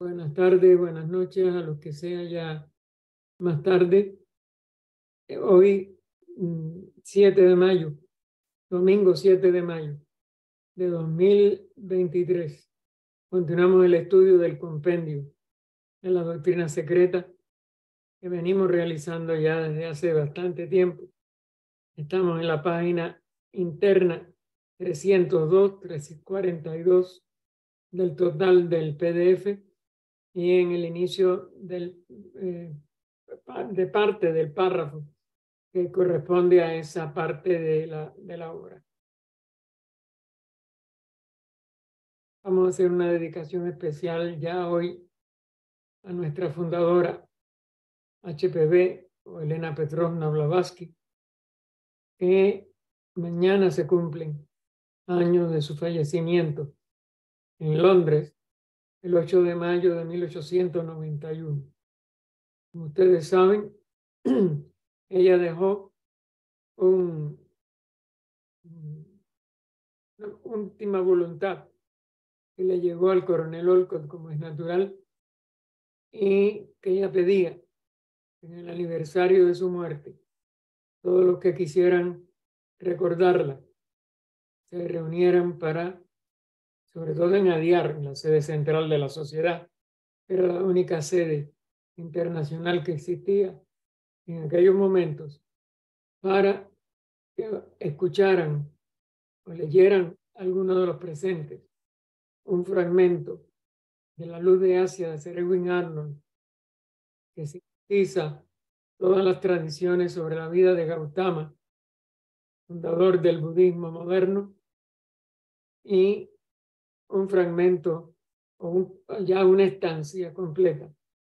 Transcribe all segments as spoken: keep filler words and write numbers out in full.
Buenas tardes, buenas noches a los que sea ya más tarde. Eh, Hoy, mm, siete de mayo, domingo siete de mayo de dos mil veintitrés. Continuamos el estudio del compendio de la doctrina secreta que venimos realizando ya desde hace bastante tiempo. Estamos en la página interna trescientos dos, trescientos cuarenta y dos del total del P D F y en el inicio del, eh, de parte del párrafo que corresponde a esa parte de la, de la obra. Vamos a hacer una dedicación especial ya hoy a nuestra fundadora H P B, o Elena Petrovna Blavatsky, que mañana se cumplen años de su fallecimiento en Londres, el ocho de mayo de mil ochocientos noventa y uno. Como ustedes saben, ella dejó un, una última voluntad que le llegó al coronel Olcott, como es natural, y que ella pedía en el aniversario de su muerte, todos los que quisieran recordarla se reunieran para, sobre todo en Adiar, en la sede central de la sociedad, que era la única sede internacional que existía en aquellos momentos, para que escucharan o leyeran algunos de los presentes un fragmento de La luz de Asia de Sir Edwin Arnold, que sintetiza todas las tradiciones sobre la vida de Gautama, fundador del budismo moderno, y un fragmento o un, ya una estancia completa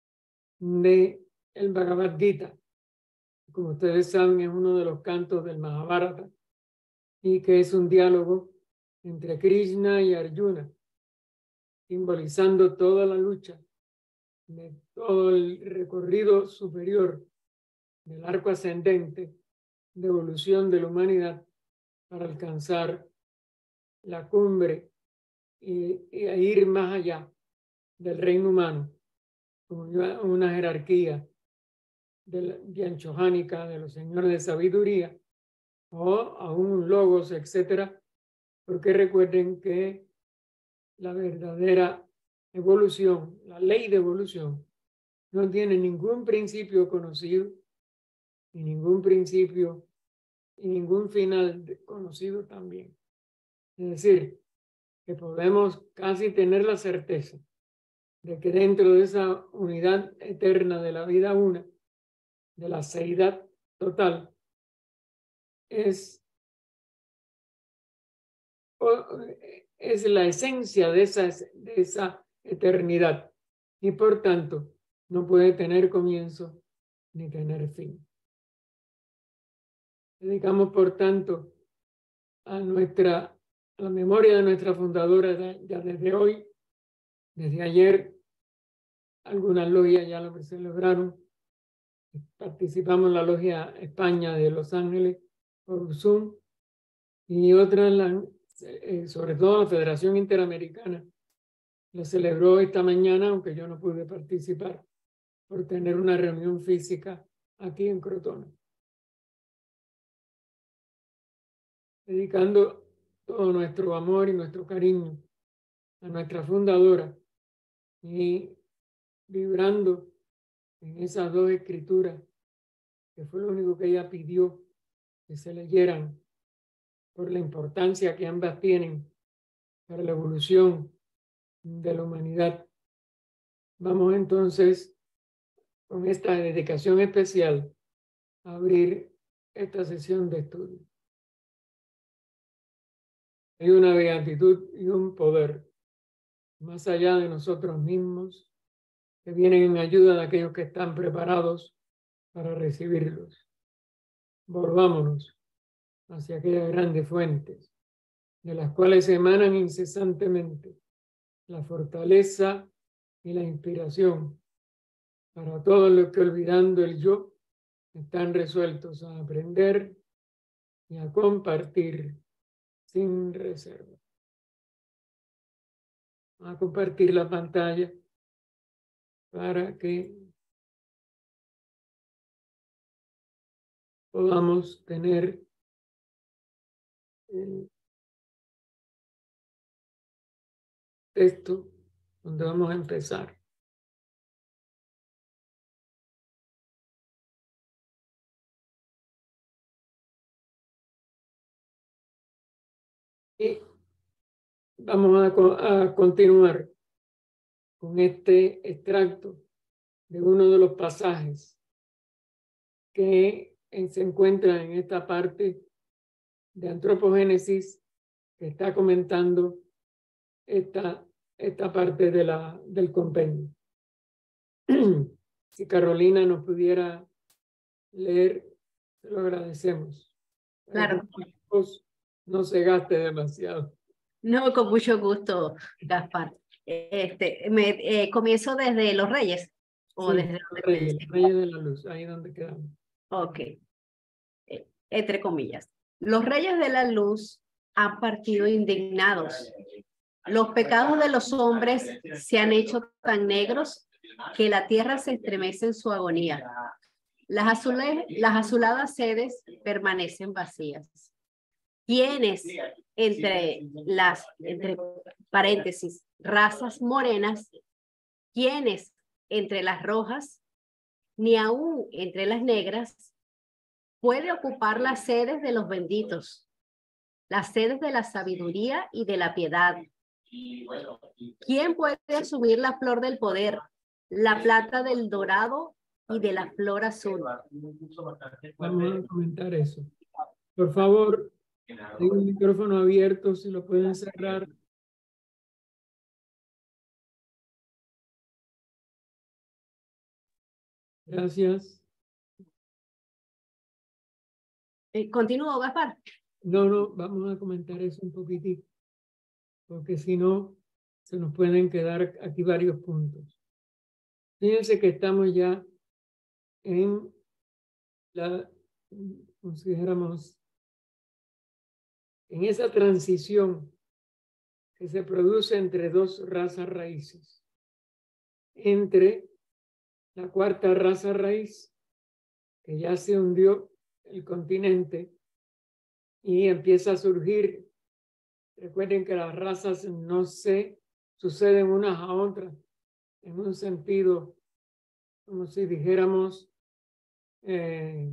de el Bhagavad Gita. Como ustedes saben, es uno de los cantos del Mahabharata y que es un diálogo entre Krishna y Arjuna, simbolizando toda la lucha de todo el recorrido superior del arco ascendente de evolución de la humanidad para alcanzar la cumbre y, y a ir más allá del reino humano, como una jerarquía de la dianchohánica, de los señores de sabiduría, o a un logos, etcétera, porque recuerden que la verdadera evolución, la ley de evolución, no tiene ningún principio conocido, ni ningún principio y ningún final conocido también. Es decir, que podemos casi tener la certeza de que dentro de esa unidad eterna de la vida una, de la seidad total, es, es la esencia de esa, de esa eternidad y por tanto no puede tener comienzo ni tener fin. Dedicamos por tanto a nuestra a la memoria de nuestra fundadora ya desde hoy, desde ayer. Algunas logias ya lo celebraron. Participamos en la logia España de Los Ángeles por Zoom y otras, la, eh, sobre todo la Federación Interamericana, lo celebró esta mañana, aunque yo no pude participar por tener una reunión física aquí en Crotona. Dedicando todo nuestro amor y nuestro cariño a nuestra fundadora y vibrando en esas dos escrituras, que fue lo único que ella pidió que se leyeran por la importancia que ambas tienen para la evolución de la humanidad. Vamos entonces, con esta dedicación especial, a abrir esta sesión de estudio. Hay una beatitud y un poder más allá de nosotros mismos que vienen en ayuda de aquellos que están preparados para recibirlos. Volvámonos hacia aquellas grandes fuentes de las cuales emanan incesantemente la fortaleza y la inspiración para todos los que, olvidando el yo, están resueltos a aprender y a compartir sin reserva. A compartir la pantalla para que podamos tener el texto donde vamos a empezar. Y vamos a, a continuar con este extracto de uno de los pasajes que se encuentra en esta parte de Antropogénesis que está comentando esta, esta parte de la, del compendio. Si Carolina nos pudiera leer, te lo agradecemos. Claro. No se gaste demasiado. No, con mucho gusto, Gaspar. Este, me, eh, comienzo desde los Reyes. ¿O sí, desde los Reyes, los Reyes de la Luz, ahí donde quedamos. Ok. Eh, entre comillas. Los Reyes de la Luz han partido indignados. Los pecados de los hombres se han hecho tan negros que la tierra se estremece en su agonía. Las, azule, las azuladas sedes permanecen vacías. ¿Quiénes entre las, entre paréntesis, razas morenas, quienes entre las rojas, ni aún entre las negras, puede ocupar las sedes de los benditos, las sedes de la sabiduría y de la piedad? ¿Quién puede asumir la flor del poder, la plata del dorado y de la flor azul? Vamos a comentar eso. Por favor, hay un micrófono abierto, si lo pueden cerrar. Gracias. Eh, ¿Continúo, Gaspar? No, no, vamos a comentar eso un poquitito, porque si no, se nos pueden quedar aquí varios puntos. Fíjense que estamos ya en la, consideramos, en esa transición que se produce entre dos razas raíces. Entre la cuarta raza raíz, que ya se hundió el continente y empieza a surgir. Recuerden que las razas no se suceden unas a otras en un sentido, como si dijéramos, eh,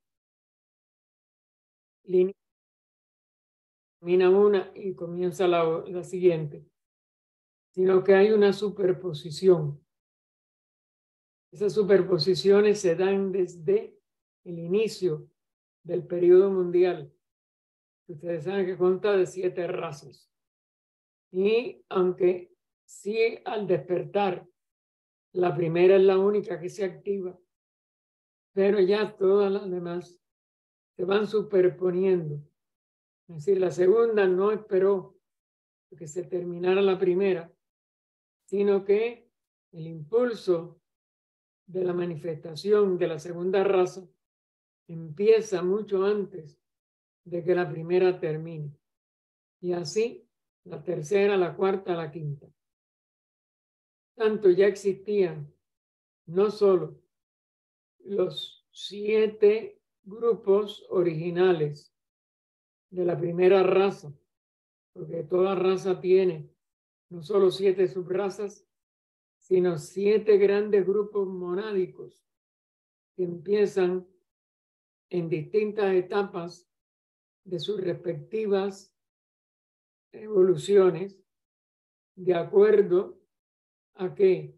línea, termina una y comienza la, la siguiente, sino que hay una superposición. Esas superposiciones se dan desde el inicio del periodo mundial. Ustedes saben que consta de siete razas. Y aunque sí al despertar, la primera es la única que se activa, pero ya todas las demás se van superponiendo. Es decir, la segunda no esperó que se terminara la primera, sino que el impulso de la manifestación de la segunda raza empieza mucho antes de que la primera termine. Y así, la tercera, la cuarta, la quinta. Tanto ya existían no solo los siete grupos originales de la primera raza, porque toda raza tiene no solo siete subrazas, sino siete grandes grupos monádicos que empiezan en distintas etapas de sus respectivas evoluciones, de acuerdo a que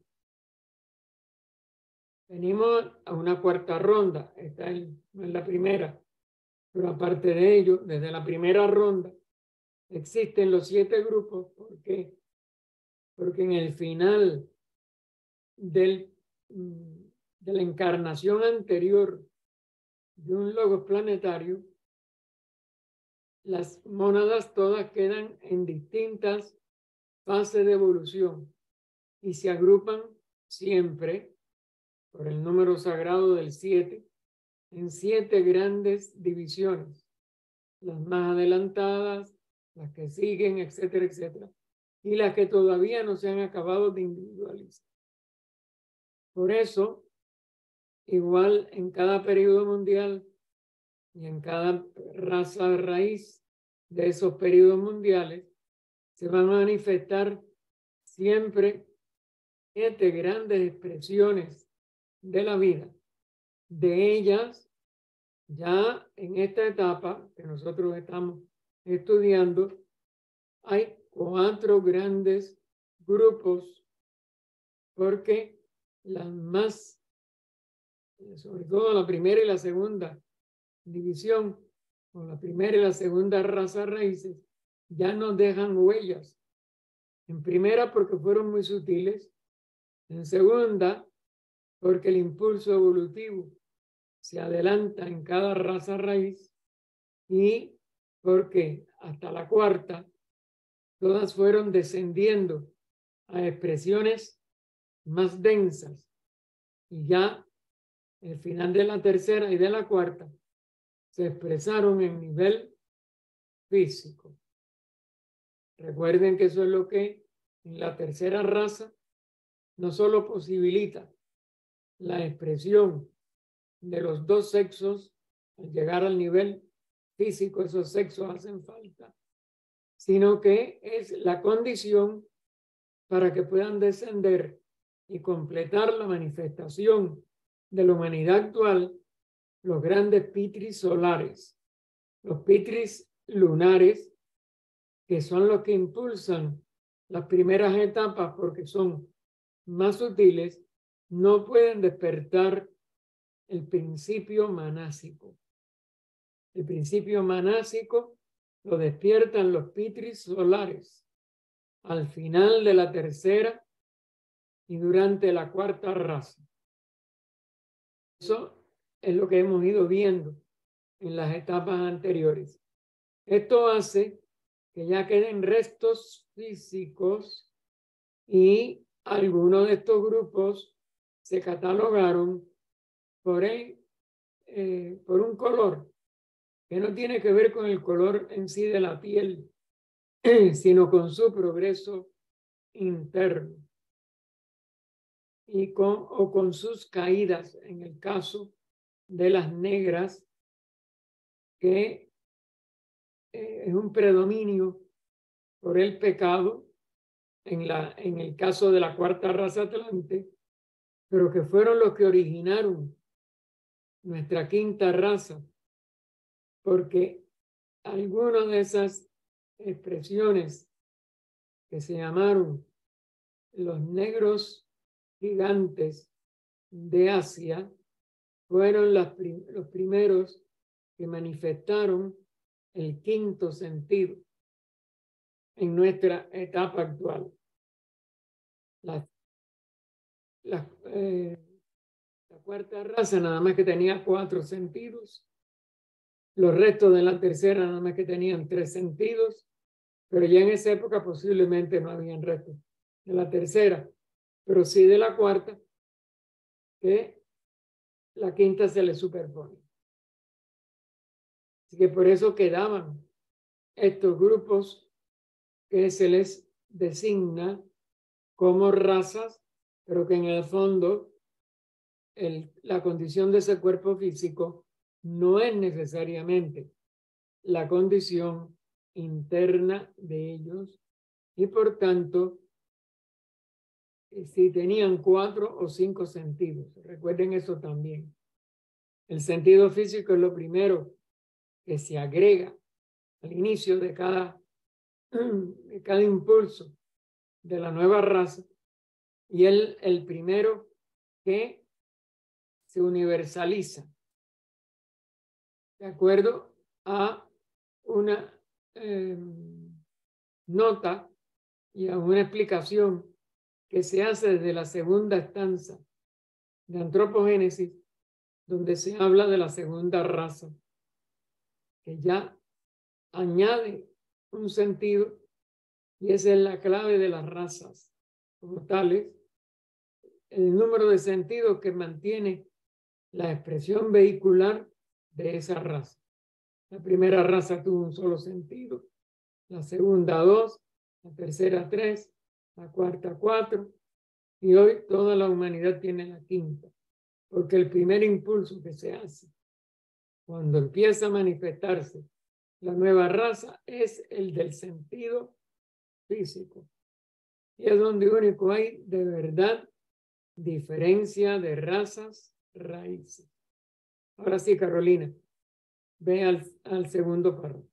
venimos a una cuarta ronda. Esta es, no es la primera, pero aparte de ello, desde la primera ronda existen los siete grupos. ¿Por qué? Porque en el final del, de la encarnación anterior de un logos planetario, las mónadas todas quedan en distintas fases de evolución y se agrupan siempre por el número sagrado del siete en siete grandes divisiones, las más adelantadas, las que siguen, etcétera, etcétera, y las que todavía no se han acabado de individualizar. Por eso, igual en cada periodo mundial y en cada raza raíz de esos periodos mundiales, se van a manifestar siempre siete grandes expresiones de la vida. De ellas, ya en esta etapa que nosotros estamos estudiando, hay cuatro grandes grupos, porque las más, sobre todo la primera y la segunda división, o la primera y la segunda raza raíces, ya nos dejan huellas. En primera, porque fueron muy sutiles. En segunda, porque el impulso evolutivo se adelanta en cada raza raíz. Y porque hasta la cuarta, todas fueron descendiendo a expresiones más densas. Y ya el final de la tercera y de la cuarta se expresaron en nivel físico. Recuerden que eso es lo que en la tercera raza no solo posibilita la expresión de los dos sexos al llegar al nivel físico, esos sexos hacen falta, sino que es la condición para que puedan descender y completar la manifestación de la humanidad actual, los grandes pitris solares, los pitris lunares, que son los que impulsan las primeras etapas porque son más sutiles, no pueden despertar el principio manásico. El principio manásico lo despiertan los pitris solares al final de la tercera y durante la cuarta raza. Eso es lo que hemos ido viendo en las etapas anteriores. Esto hace que ya queden restos físicos y algunos de estos grupos se catalogaron por, el, eh, por un color que no tiene que ver con el color en sí de la piel, sino con su progreso interno y con, o con sus caídas, en el caso de las negras, que eh, es un predominio por el pecado en, la, en el caso de la cuarta raza atlante, pero que fueron los que originaron nuestra quinta raza, porque algunas de esas expresiones que se llamaron los negros gigantes de Asia fueron las prim los primeros que manifestaron el quinto sentido en nuestra etapa actual. La, la, eh, la cuarta raza nada más que tenía cuatro sentidos, los restos de la tercera nada más que tenían tres sentidos, pero ya en esa época posiblemente no habían restos de la tercera, pero sí de la cuarta, que la quinta se le superpone. Así que por eso quedaban estos grupos que se les designa como razas, pero que en el fondo el, la condición de ese cuerpo físico no es necesariamente la condición interna de ellos, y por tanto si tenían cuatro o cinco sentidos. Recuerden eso también. El sentido físico es lo primero que se agrega al inicio de cada, de cada impulso de la nueva raza, y el, el primero que se universaliza de acuerdo a una eh, nota y a una explicación que se hace desde la segunda estanza de Antropogénesis, donde se habla de la segunda raza, que ya añade un sentido, y esa es la clave de las razas como tales, el número de sentidos que mantiene la expresión vehicular de esa raza. La primera raza tuvo un solo sentido, la segunda dos, la tercera tres, la cuarta cuatro, Y hoy toda la humanidad tiene la quinta, porque el primer impulso que se hace cuando empieza a manifestarse la nueva raza es el del sentido físico. Y es donde único hay de verdad diferencia de razas raíces. Ahora sí, Carolina, ve al, al segundo párrafo.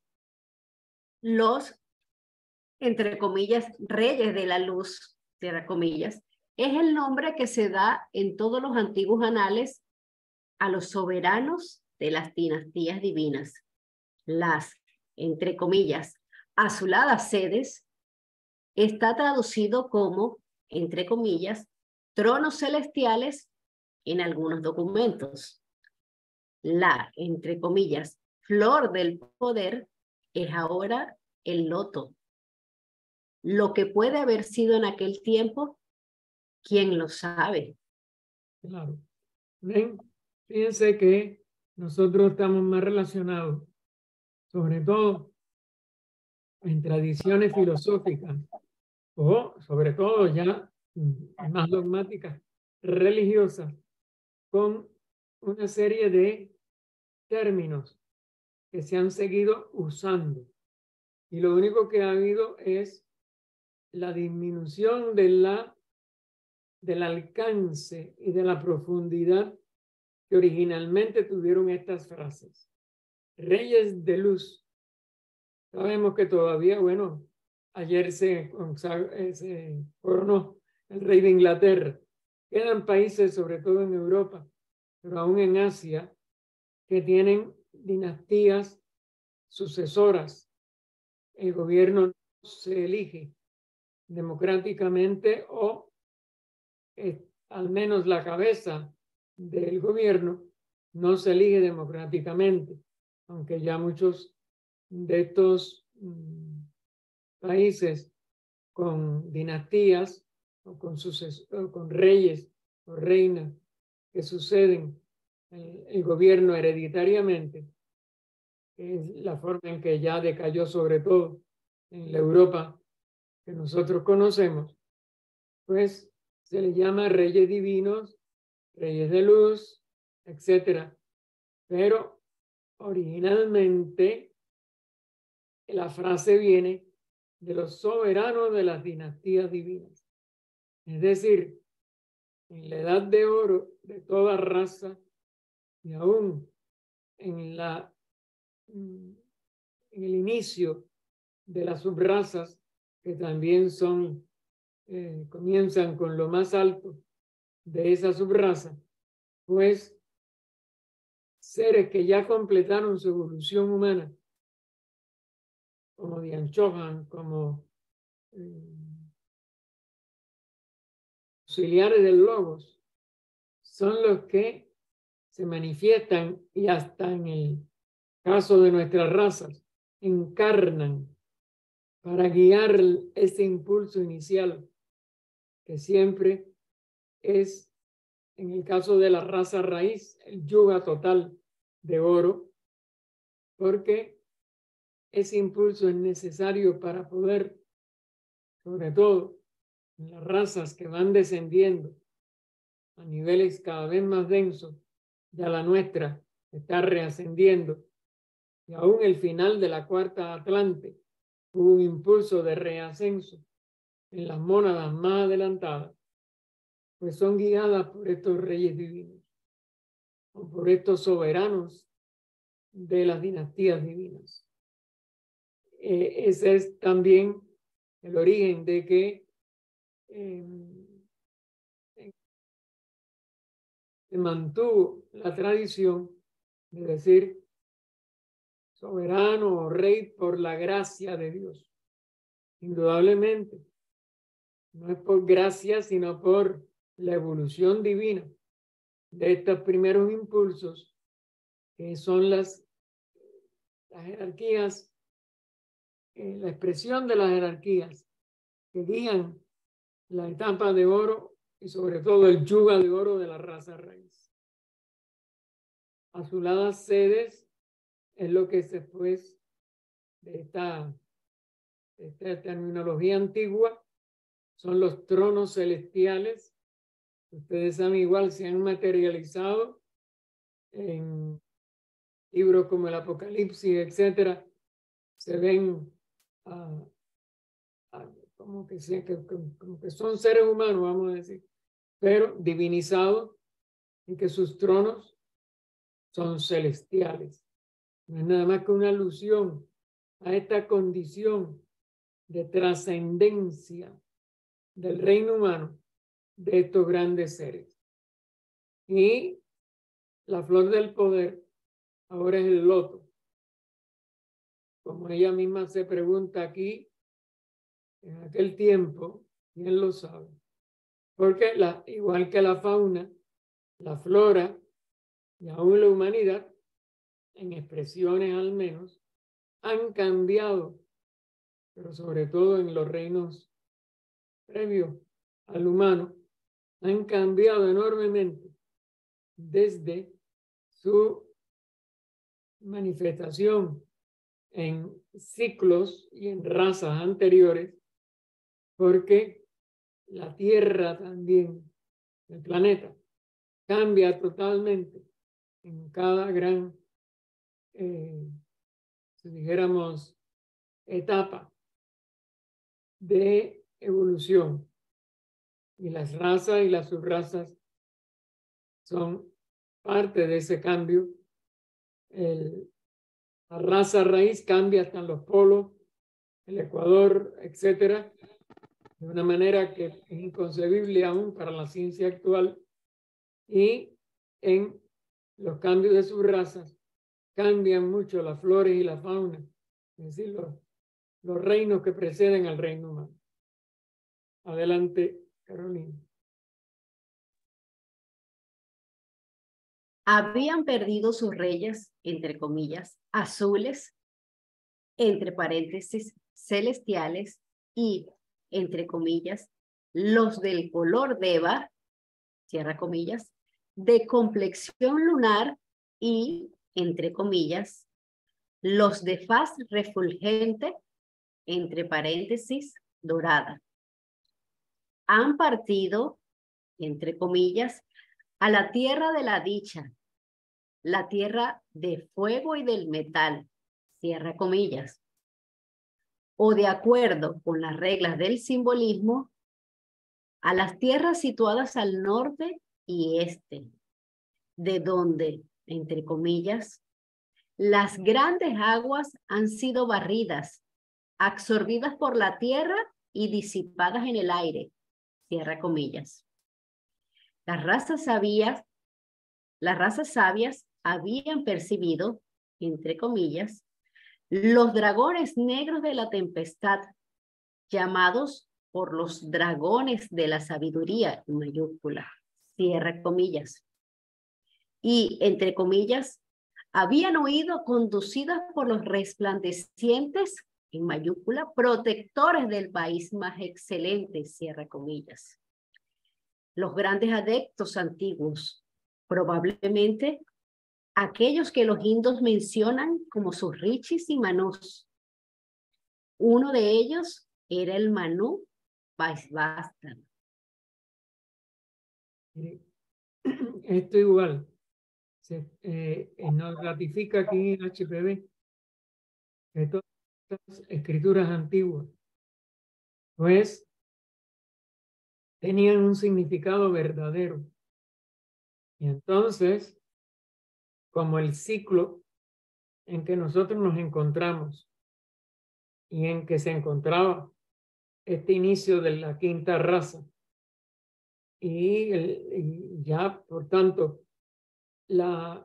Los, entre comillas, reyes de la luz, cierra comillas, es el nombre que se da en todos los antiguos anales a los soberanos de las dinastías divinas. Las, entre comillas, azuladas sedes, está traducido como, entre comillas, tronos celestiales en algunos documentos. La, entre comillas, flor del poder es ahora el loto. Lo que puede haber sido en aquel tiempo, ¿quién lo sabe? Claro. Ven, fíjense que nosotros estamos más relacionados, sobre todo en tradiciones filosóficas, o sobre todo ya más dogmáticas, religiosas, con una serie de términos que se han seguido usando. Y lo único que ha habido es la disminución de la, del alcance y de la profundidad que originalmente tuvieron estas frases. Reyes de luz. Sabemos que todavía, bueno, ayer se, se coronó el rey de Inglaterra. Quedan países, sobre todo en Europa, pero aún en Asia, que tienen dinastías sucesoras. El gobierno se elige democráticamente o eh, al menos la cabeza del gobierno no se elige democráticamente, aunque ya muchos de estos mm, países con dinastías o con, suces o con reyes o reinas que suceden el, el gobierno hereditariamente, es la forma en que ya decayó sobre todo en la Europa que nosotros conocemos, pues se le llama reyes divinos, reyes de luz, etcétera. Pero originalmente la frase viene de los soberanos de las dinastías divinas. Es decir, en la edad de oro de toda raza y aún en, la, en el inicio de las subrazas que también son, eh, comienzan con lo más alto de esa subraza, pues seres que ya completaron su evolución humana, como Dian Chohan, como eh, auxiliares del Logos, son los que se manifiestan y hasta en el caso de nuestras razas, encarnan para guiar ese impulso inicial que siempre es, en el caso de la raza raíz, el yuga total de oro, porque ese impulso es necesario para poder, sobre todo en las razas que van descendiendo a niveles cada vez más densos, ya la nuestra está reascendiendo, y aún el final de la cuarta Atlante hubo un impulso de reascenso en las mónadas más adelantadas, pues son guiadas por estos reyes divinos o por estos soberanos de las dinastías divinas. Eh, ese es también el origen de que eh, se mantuvo la tradición de decir soberano o rey por la gracia de Dios. Indudablemente, no es por gracia, sino por la evolución divina de estos primeros impulsos, que son las, las jerarquías, eh, la expresión de las jerarquías que guían la etapa de oro y sobre todo el yuga de oro de la raza raíz. Azuladas sedes es lo que después de esta, de esta terminología antigua son los tronos celestiales ustedes saben igual, se han materializado en libros como el Apocalipsis, etcétera, se ven uh, uh, como, que se, que, como que son seres humanos, vamos a decir, pero divinizados, en que sus tronos son celestiales. No es nada más que una alusión a esta condición de trascendencia del reino humano de estos grandes seres. Y la flor del poder ahora es el loto. Como ella misma se pregunta aquí, en aquel tiempo, ¿quién lo sabe? Porque la, igual que la fauna, la flora y aún la humanidad, en expresiones al menos, han cambiado, pero sobre todo en los reinos previos al humano, han cambiado enormemente desde su manifestación en ciclos y en razas anteriores, porque la Tierra también, el planeta, cambia totalmente en cada gran, eh, si dijéramos, etapa de evolución. Y las razas y las subrazas son parte de ese cambio. El, la raza raíz cambia hasta en los polos, el Ecuador, etcétera, de una manera que es inconcebible aún para la ciencia actual. Y en los cambios de sus razas cambian mucho las flores y la fauna, es decir, los, los reinos que preceden al reino humano. Adelante, Carolina. Habían perdido sus reyes, entre comillas, azules, entre paréntesis, celestiales, y, entre comillas, los del color de Eva, cierra comillas, de complexión lunar y, entre comillas, los de faz refulgente, entre paréntesis, dorada. Han partido, entre comillas, a la tierra de la dicha, la tierra de fuego y del metal, cierra comillas, o de acuerdo con las reglas del simbolismo, a las tierras situadas al norte y este, de donde, entre comillas, las grandes aguas han sido barridas, absorbidas por la tierra y disipadas en el aire, cierra comillas. Las razas sabias, las razas sabias habían percibido, entre comillas, los dragones negros de la tempestad, llamados por los dragones de la sabiduría, en mayúscula, cierra comillas. Y, entre comillas, habían oído conducidas por los resplandecientes, en mayúscula, protectores del país más excelente, cierra comillas. Los grandes adeptos antiguos, probablemente aquellos que los hindúes mencionan como sus rishis y manús. Uno de ellos era el Manú Vaisvastana. Esto igual se, eh, nos ratifica aquí en H P B que todas estas escrituras antiguas pues tenían un significado verdadero. Y entonces, como el ciclo en que nosotros nos encontramos y en que se encontraba este inicio de la quinta raza, y, el, y ya, por tanto, la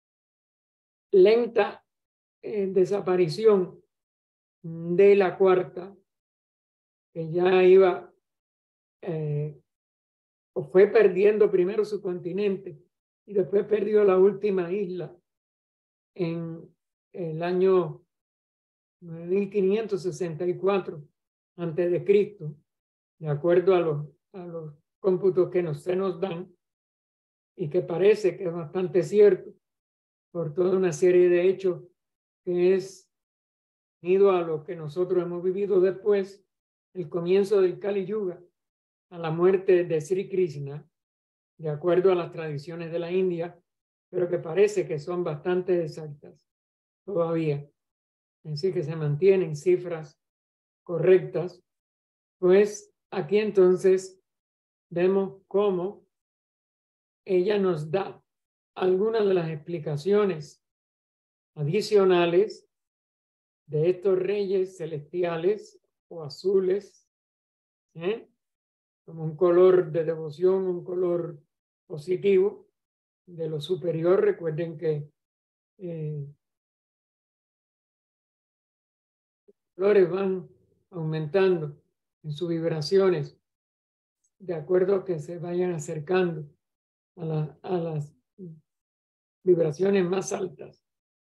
lenta eh, desaparición de la cuarta, que ya iba, eh, o fue perdiendo primero su continente y después perdió la última isla en el año nueve mil quinientos sesenta y cuatro antes de Cristo, de acuerdo a los, a los cómputos que nos, se nos dan, y que parece que es bastante cierto por toda una serie de hechos que es unido a lo que nosotros hemos vivido después, el comienzo del Kali Yuga, a la muerte de Sri Krishna, de acuerdo a las tradiciones de la India, pero que parece que son bastante exactas todavía. Es decir, que se mantienen cifras correctas. Pues aquí entonces vemos cómo ella nos da algunas de las explicaciones adicionales de estos reyes celestiales o azules, ¿eh? Como un color de devoción, un color positivo de lo superior. Recuerden que eh, los colores van aumentando en sus vibraciones de acuerdo a que se vayan acercando a, la, a las vibraciones más altas.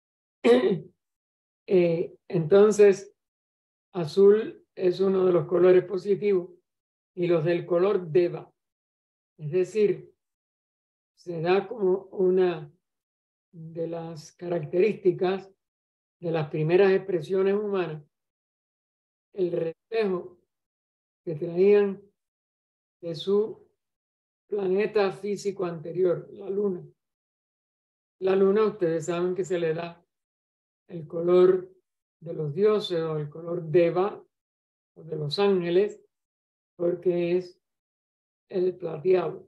eh, entonces, azul es uno de los colores positivos y los del color Deva. Es decir, se da como una de las características de las primeras expresiones humanas, el reflejo que traían de su planeta físico anterior, la luna. La luna, ustedes saben que se le da el color de los dioses o el color Deva o de los ángeles, porque es el plateado.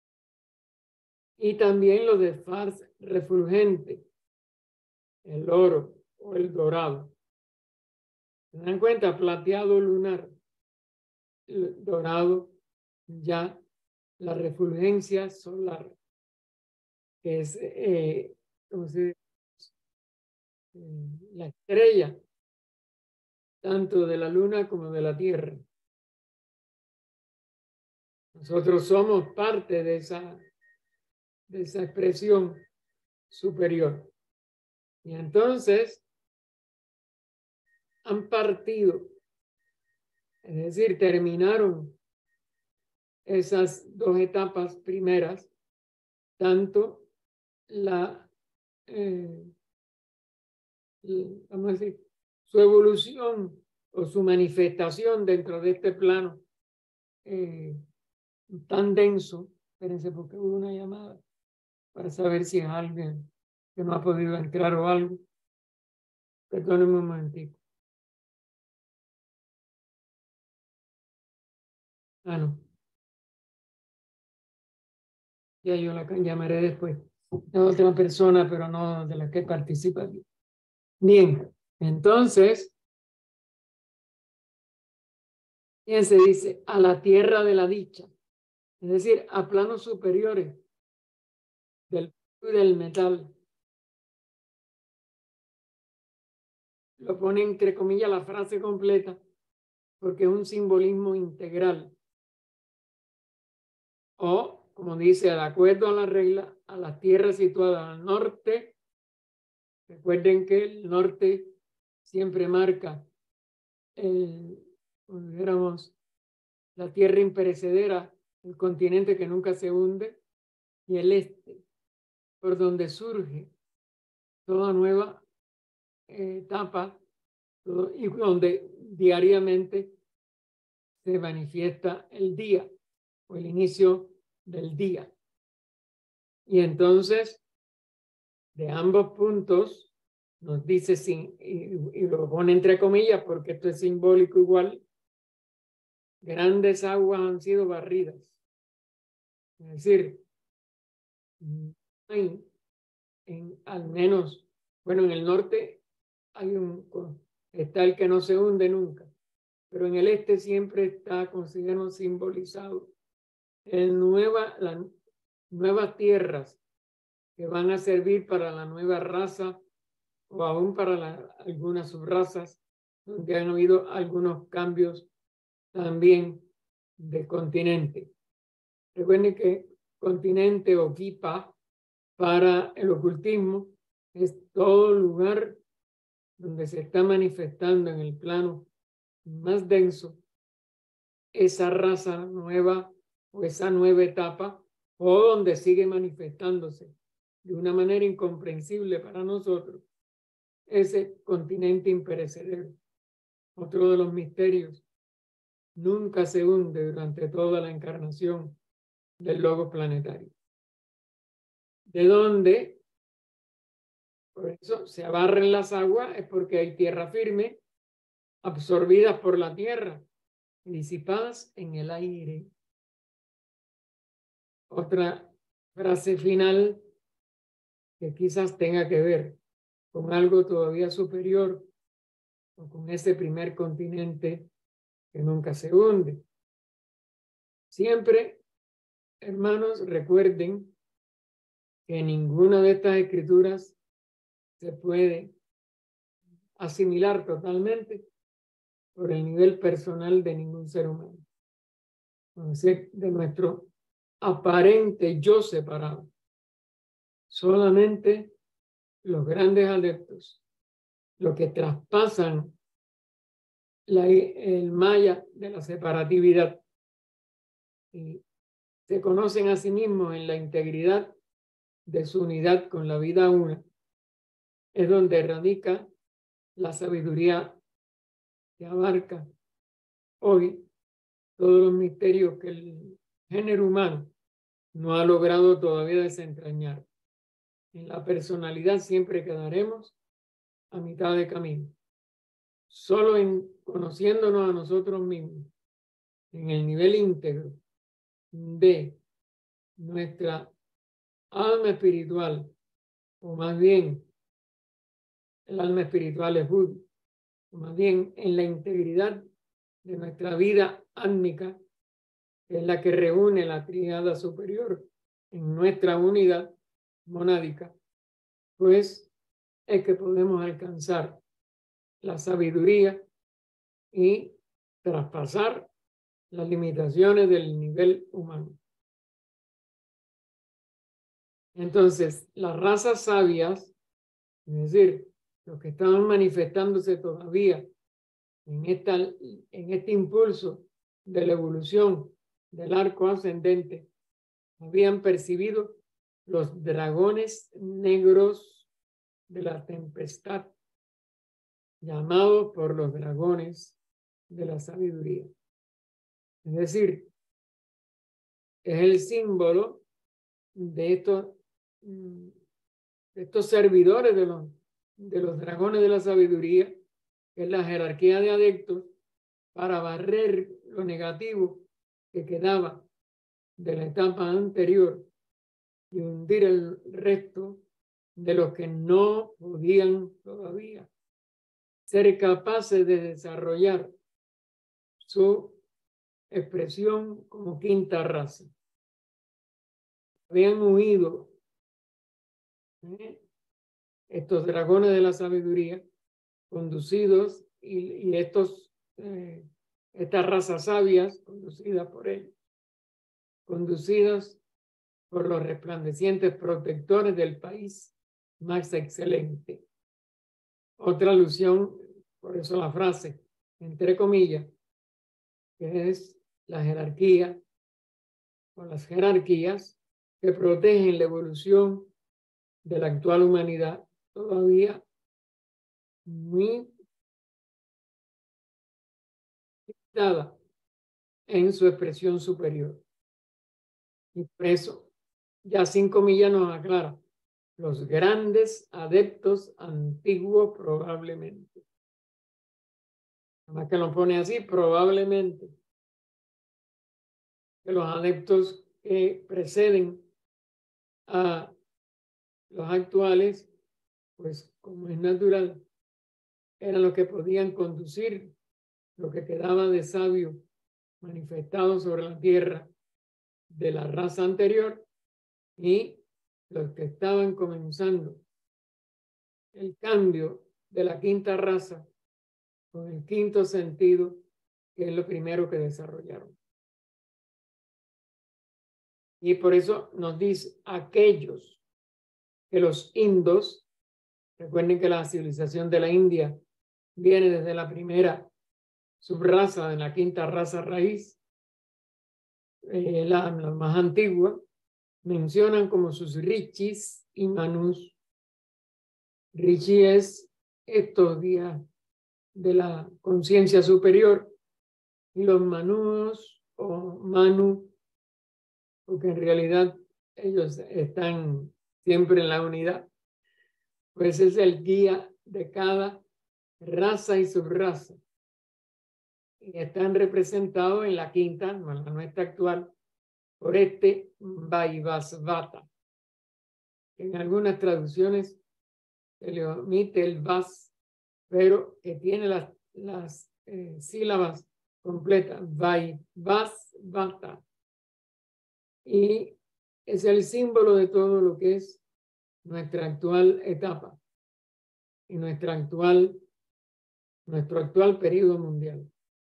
Y también lo de faz refulgente, el oro o el dorado. ¿Se dan cuenta? Plateado lunar, dorado ya la refulgencia solar, que es eh, ¿cómo se dice? Eh, la estrella, tanto de la luna como de la tierra. Nosotros somos parte de esa, de esa expresión superior. Y entonces han partido, es decir, terminaron esas dos etapas primeras, tanto la, eh, vamos a decir, su evolución o su manifestación dentro de este plano eh, tan denso. Espérense porque hubo una llamada para saber si es alguien que no ha podido entrar o algo. Perdónenme un momentito. Ah, no. Ya yo la llamaré después. Es otra persona, pero no de la que participa. Bien, entonces, bien se dice, a la tierra de la dicha. Es decir, a planos superiores del, del metal. Lo pone entre comillas la frase completa porque es un simbolismo integral. O, como dice, de acuerdo a la regla, a las tierras situadas al norte. Recuerden que el norte siempre marca el, como dijéramos, la tierra imperecedera, el continente que nunca se hunde, y el este, por donde surge toda nueva eh, etapa todo, y donde diariamente se manifiesta el día o el inicio del día. Y entonces, de ambos puntos, nos dice, sin, y, y lo pone entre comillas porque esto es simbólico igual, grandes aguas han sido barridas. Es decir, hay en, al menos, bueno, en el norte hay un, está el que no se hunde nunca, pero en el este siempre está, considerado simbolizado en nueva, las nuevas tierras que van a servir para la nueva raza o aún para la, algunas subrazas, donde han habido algunos cambios también de continente. Recuerden que continente o kipa para el ocultismo es todo lugar donde se está manifestando en el plano más denso esa raza nueva o esa nueva etapa, o donde sigue manifestándose de una manera incomprensible para nosotros ese continente imperecedero. Otro de los misterios, nunca se hunde durante toda la encarnación del logos planetario. De donde, por eso se abarren las aguas, es porque hay tierra firme, absorbidas por la tierra y disipadas en el aire. Otra frase final que quizás tenga que ver con algo todavía superior o con ese primer continente que nunca se hunde. Siempre, hermanos, recuerden que ninguna de estas escrituras se puede asimilar totalmente por el nivel personal de ningún ser humano. Entonces, de nuestro aparente yo separado. Solamente los grandes adeptos, los que traspasan la, el malla de la separatividad y se conocen a sí mismos en la integridad de su unidad con la vida una, es donde radica la sabiduría que abarca hoy todos los misterios que el género humano no ha logrado todavía desentrañar. En la personalidad siempre quedaremos a mitad de camino. Solo en conociéndonos a nosotros mismos, en el nivel íntegro de nuestra alma espiritual, o más bien, el alma espiritual es Buda, o más bien en la integridad de nuestra vida álmica, que es la que reúne la tríada superior en nuestra unidad monádica, pues es que podemos alcanzar la sabiduría y traspasar las limitaciones del nivel humano. Entonces, las razas sabias, es decir, los que estaban manifestándose todavía en, esta, en este impulso de la evolución del arco ascendente, habían percibido los dragones negros de la tempestad, llamados por los dragones de la sabiduría. Es decir, es el símbolo de estos, de estos servidores de los, de los dragones de la sabiduría, que es la jerarquía de adeptos, para barrer lo negativo que quedaba de la etapa anterior y hundir el resto de los que no podían todavía ser capaces de desarrollar su expresión como quinta raza. Habían huido ¿eh? estos dragones de la sabiduría conducidos y, y estos, eh, estas razas sabias conducidas por ellos, conducidas por los resplandecientes protectores del país más excelente. Otra alusión, por eso la frase, entre comillas, que es la jerarquía o las jerarquías que protegen la evolución de la actual humanidad, todavía muy dada en su expresión superior. Y por eso, ya cinco millas nos aclara, los grandes adeptos antiguos probablemente. Además que lo pone así, probablemente. Que los adeptos que preceden a los actuales, pues como es natural, eran los que podían conducir lo que quedaba de sabio manifestado sobre la tierra de la raza anterior y los que estaban comenzando el cambio de la quinta raza con el quinto sentido, que es lo primero que desarrollaron. Y por eso nos dice aquellos que los indos, recuerden que la civilización de la India viene desde la primera subraza de la quinta raza raíz, eh, la, la más antigua, mencionan como sus rishis y manus. Rishi es estos días de la conciencia superior y los manus o manu porque en realidad ellos están siempre en la unidad, pues es el guía de cada raza y subraza. Y están representados en la quinta, no en la nuestra actual, por este Vaivasvata. En algunas traducciones se le omite el vas, pero que tiene las, las eh, sílabas completas, Vaivasvata. Y es el símbolo de todo lo que es nuestra actual etapa y nuestra actual, nuestro actual periodo mundial.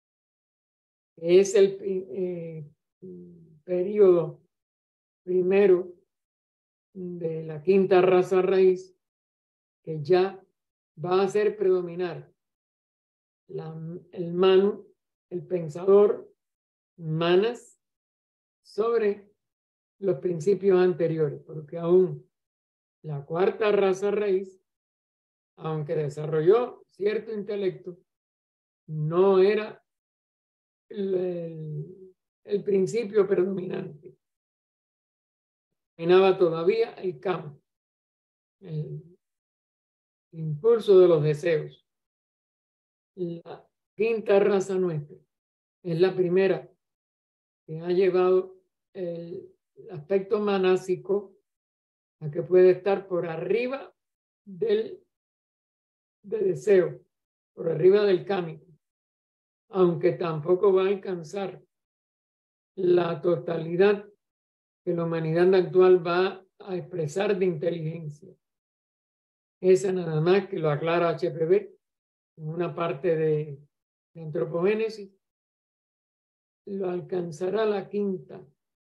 Es el eh, periodo primero de la quinta raza raíz, que ya va a hacer predominar la, el manu, el pensador, manas, sobre los principios anteriores, porque aún la cuarta raza raíz, aunque desarrolló cierto intelecto, no era el, el, el principio predominante. Dominaba todavía el campo, el, el impulso de los deseos. La quinta raza nuestra es la primera que ha llevado el aspecto manásico a que puede estar por arriba del de deseo, por arriba del cámico, aunque tampoco va a alcanzar la totalidad que la humanidad actual va a expresar de inteligencia. Esa nada más, que lo aclara H P V en una parte de, de antropogénesis, lo alcanzará la quinta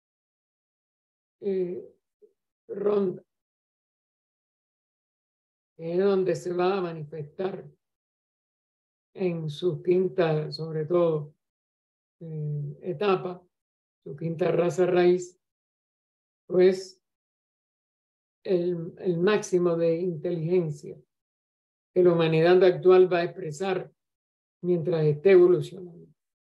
eh, ronda, que es donde se va a manifestar en su quinta, sobre todo, eh, etapa, su quinta raza raíz, pues el, el máximo de inteligencia que la humanidad actual va a expresar mientras esté evolucionando.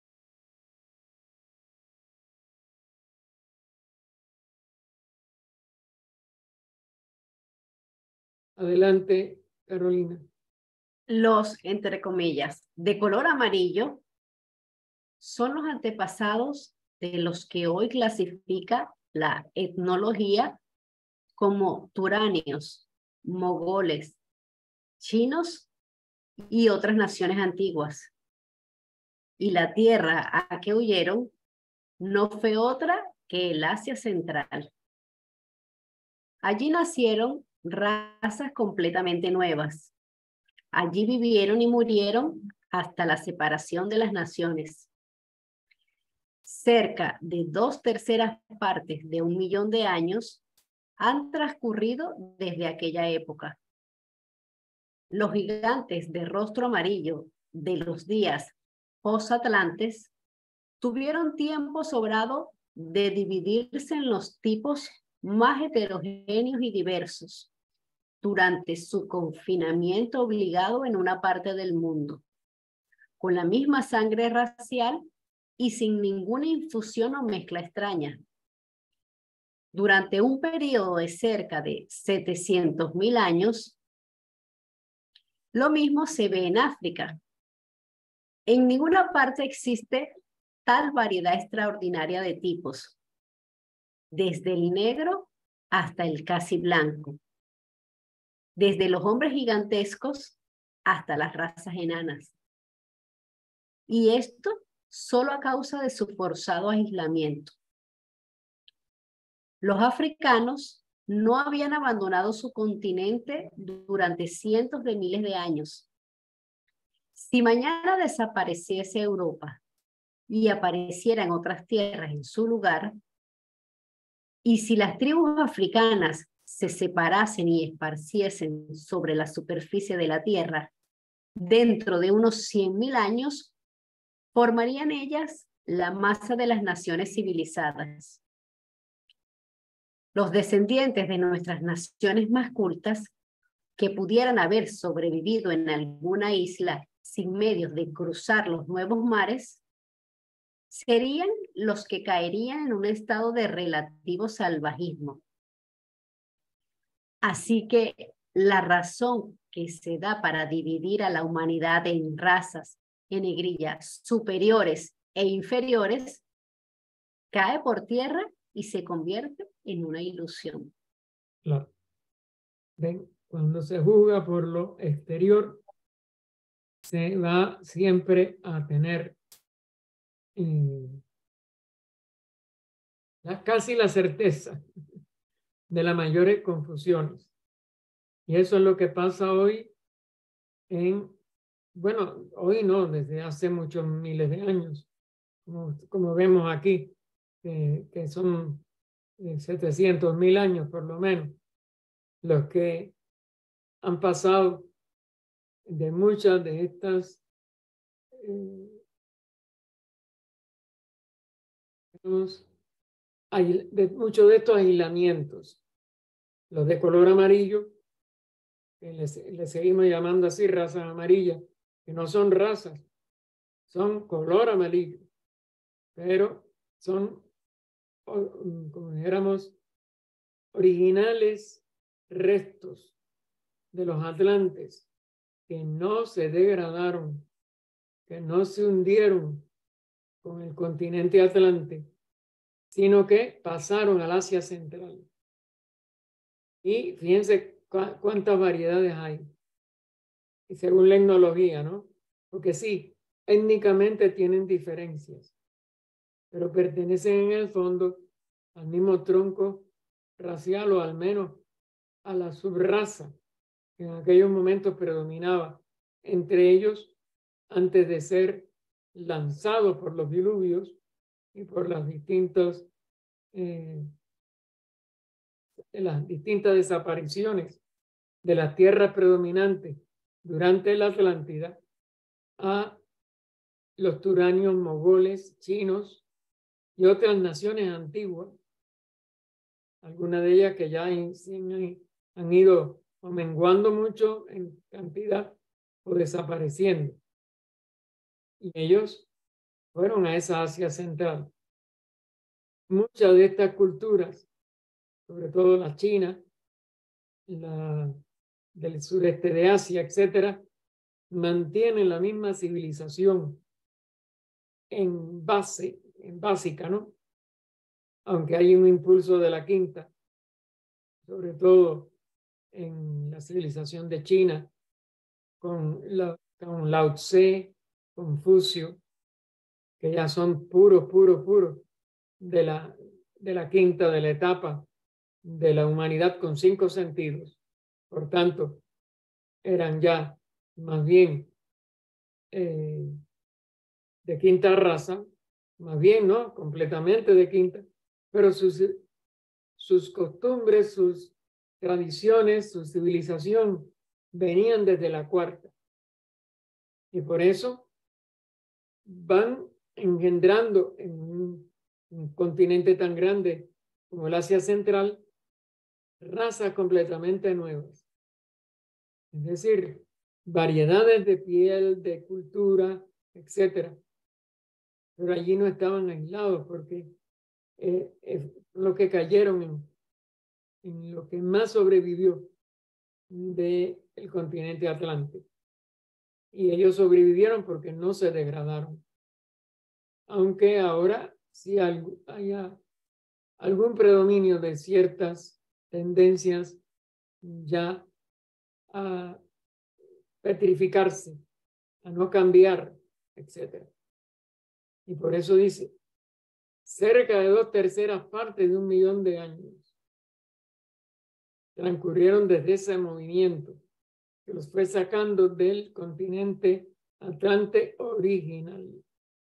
Adelante, Carolina. Los, entre comillas, de color amarillo son los antepasados de los que hoy clasifica la etnología como turanios, mogoles, chinos y otras naciones antiguas. Y la tierra a que huyeron no fue otra que el Asia Central. Allí nacieron razas completamente nuevas. Allí vivieron y murieron hasta la separación de las naciones. Cerca de dos terceras partes de un millón de años han transcurrido desde aquella época. Los gigantes de rostro amarillo de los días posatlantes tuvieron tiempo sobrado de dividirse en los tipos más heterogéneos y diversos durante su confinamiento obligado en una parte del mundo, con la misma sangre racial y sin ninguna infusión o mezcla extraña. Durante un periodo de cerca de setecientos mil años, lo mismo se ve en África. En ninguna parte existe tal variedad extraordinaria de tipos, desde el negro hasta el casi blanco, desde los hombres gigantescos hasta las razas enanas. Y esto solo a causa de su forzado aislamiento. Los africanos no habían abandonado su continente durante cientos de miles de años. Si mañana desapareciese Europa y aparecieran otras tierras en su lugar, y si las tribus africanas se separasen y esparciesen sobre la superficie de la tierra, dentro de unos cien mil años, formarían ellas la masa de las naciones civilizadas. Los descendientes de nuestras naciones más cultas, que pudieran haber sobrevivido en alguna isla sin medios de cruzar los nuevos mares, serían los que caerían en un estado de relativo salvajismo. Así que la razón que se da para dividir a la humanidad en razas, en negrillas, superiores e inferiores, cae por tierra y se convierte en una ilusión. Claro. ¿Ven? Cuando se juzga por lo exterior, se va siempre a tener eh, la, casi la certeza de las mayores confusiones. Y eso es lo que pasa hoy en, bueno, hoy no, desde hace muchos miles de años, como, como vemos aquí, eh, que son eh, setecientos mil años por lo menos, los que han pasado de muchas de estas eh, de muchos de estos aislamientos, los de color amarillo, que les, les seguimos llamando así razas amarillas, que no son razas, son color amarillo, pero son, como dijéramos, originales restos de los atlantes que no se degradaron, que no se hundieron con el continente atlante, sino que pasaron al Asia Central. Y fíjense cu cuántas variedades hay. Y según la etnología, ¿no? Porque sí, étnicamente tienen diferencias, pero pertenecen en el fondo al mismo tronco racial o al menos a la subraza que en aquellos momentos predominaba entre ellos antes de ser lanzados por los diluvios y por las distintas, eh, las distintas desapariciones de las tierras predominantes durante la Atlántida a los turanios mogoles, chinos y otras naciones antiguas, algunas de ellas que ya han, han ido o menguando mucho en cantidad o desapareciendo. Y ellos fueron a esa Asia Central. Muchas de estas culturas, sobre todo la China, la del sureste de Asia, etcétera, mantienen la misma civilización en base, en básica, ¿no? Aunque hay un impulso de la quinta, sobre todo en la civilización de China, con, la, con Lao Tse, Confucio, que ya son puros, puros, puros de la, de la quinta, de la etapa de la humanidad con cinco sentidos. Por tanto, eran ya más bien eh, de quinta raza, más bien, ¿no? Completamente de quinta, pero sus, sus costumbres, sus tradiciones, su civilización venían desde la cuarta. Y por eso van engendrando en un, un continente tan grande como el Asia Central razas completamente nuevas. Es decir, variedades de piel, de cultura, etcétera. Pero allí no estaban aislados porque eh, eh, lo que cayeron en, en lo que más sobrevivió del continente atlántico. Y ellos sobrevivieron porque no se degradaron. Aunque ahora sí haya algún predominio de ciertas tendencias ya a petrificarse, a no cambiar, etcétera. Y por eso dice, cerca de dos terceras partes de un millón de años transcurrieron desde ese movimiento que los fue sacando del continente atlante original.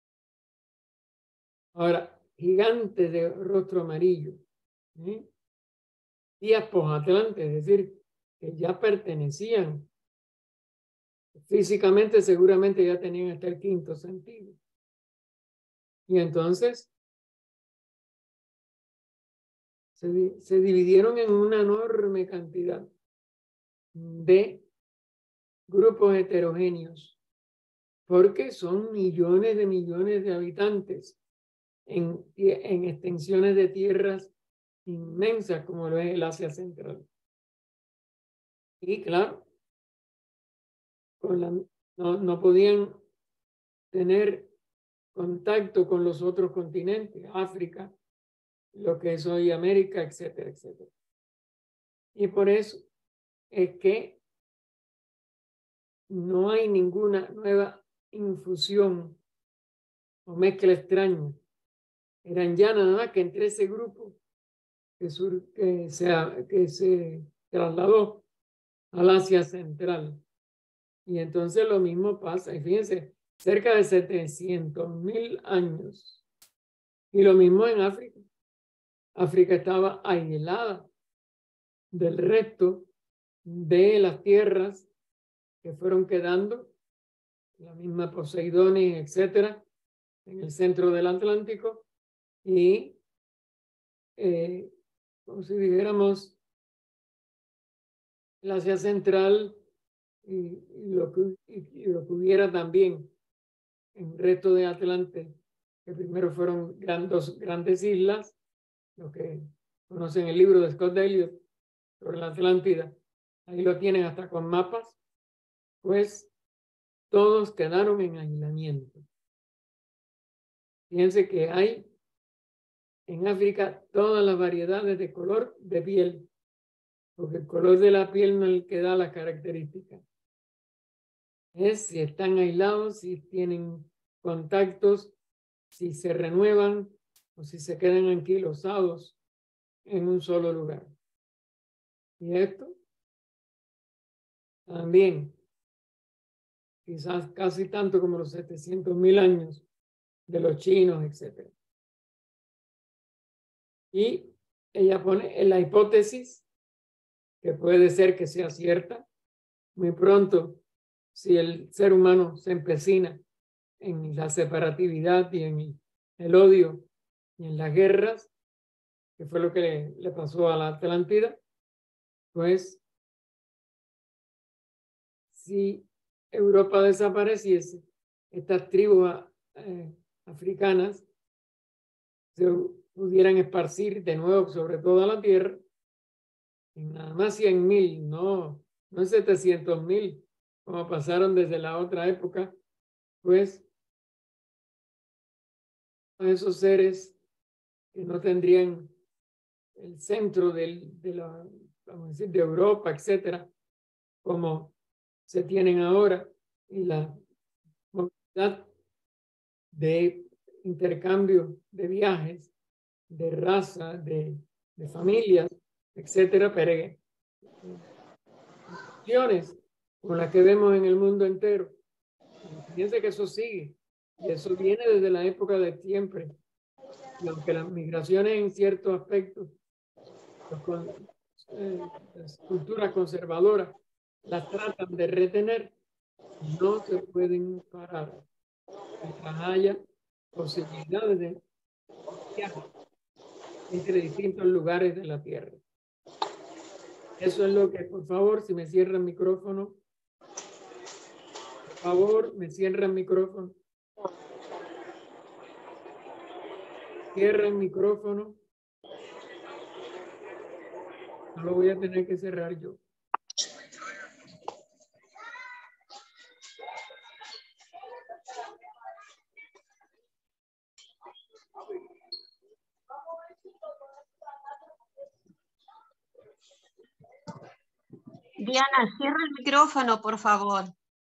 Ahora, gigantes de rostro amarillo, ¿eh? días posatlantes, es decir, que ya pertenecían físicamente, seguramente ya tenían hasta el quinto sentido. Y entonces se, se dividieron en una enorme cantidad de grupos heterogéneos, porque son millones de millones de habitantes en, en extensiones de tierras inmensas como lo es el Asia Central. Y claro, con la, no, no podían tener contacto con los otros continentes, África, lo que es hoy América, etcétera, etcétera. Y por eso es que no hay ninguna nueva infusión o mezcla extraña. Eran ya nada más que entre ese grupo que, sur, que, se, que se trasladó al Asia Central. Y entonces lo mismo pasa. Y fíjense, cerca de setecientos mil años. Y lo mismo en África. África estaba aislada del resto de las tierras que fueron quedando, la misma Poseidonia, etcétera, en el centro del Atlántico, y eh, como si dijéramos el Asia Central y, y, lo que, y, y lo que hubiera también en el resto de Atlante, que primero fueron gran, dos grandes islas, lo que conocen el libro de Scott Elliot sobre la Atlántida, ahí lo tienen hasta con mapas, pues todos quedaron en aislamiento. Fíjense que hay en África todas las variedades de color de piel, porque el color de la piel no es el que da las características. Es si están aislados, si tienen contactos, si se renuevan o si se quedan anquilosados en un solo lugar. Y esto también, quizás casi tanto como los setecientos mil años de los chinos, etcétera. Y ella pone en la hipótesis, que puede ser que sea cierta, muy pronto, si el ser humano se empecina en la separatividad y en el odio y en las guerras, que fue lo que le, le pasó a la Atlántida, pues si Europa desapareciese, estas tribus eh, africanas se pudieran esparcir de nuevo sobre toda la tierra, en nada más cien mil, no, no setecientos mil, como pasaron desde la otra época, pues a esos seres que no tendrían el centro del, de, la, vamos a decir, de Europa, etcétera, como se tienen ahora, y la movilidad de intercambio de viajes, de raza, de, de familias, etcétera, pero opciones con las que vemos en el mundo entero. Fíjense que eso sigue, y eso viene desde la época de siempre. Y aunque las migraciones en ciertos aspectos, los, eh, las culturas conservadoras las tratan de retener, no se pueden parar mientras haya posibilidades de viaje entre distintos lugares de la Tierra. Eso es lo que, por favor, si me cierra el micrófono, por favor, me cierra el micrófono. Cierra el micrófono. No lo voy a tener que cerrar yo. Diana, cierra el micrófono, por favor.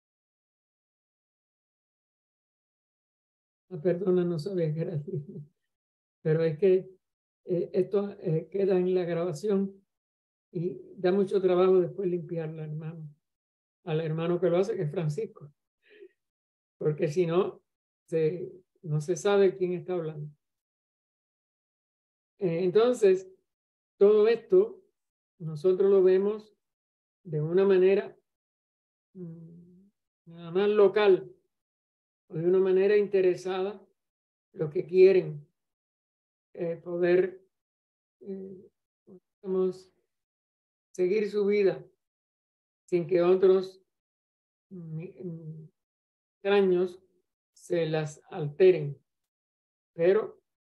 Ah, perdona, no sabía que era así. Pero es que eh, esto eh, queda en la grabación y da mucho trabajo después limpiarla, hermano. Al hermano que lo hace, que es Francisco. Porque si no, se, no se sabe quién está hablando. Eh, entonces, todo esto nosotros lo vemos de una manera mmm, nada más local o de una manera interesada, lo que quieren eh, poder eh, digamos, seguir su vida sin que otros mm, extraños se las alteren. Pero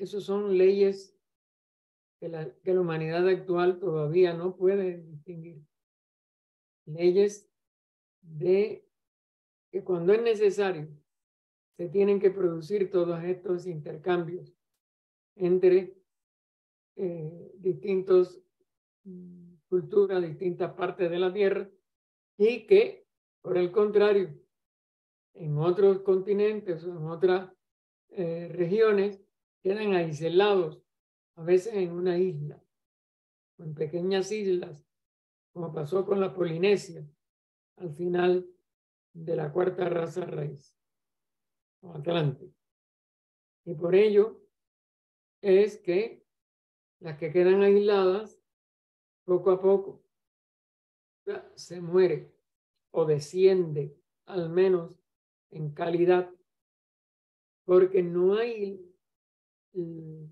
Esas son leyes que la, que la humanidad actual todavía no puede distinguir. Leyes de que cuando es necesario se tienen que producir todos estos intercambios entre eh, distintas mm, culturas, distintas partes de la Tierra, y que, por el contrario, en otros continentes o en otras eh, regiones quedan aislados, a veces en una isla o en pequeñas islas, como pasó con la Polinesia al final de la cuarta raza raíz o Atlante. Y por ello es que las que quedan aisladas, poco a poco se muere o desciende, al menos en calidad, porque no hay el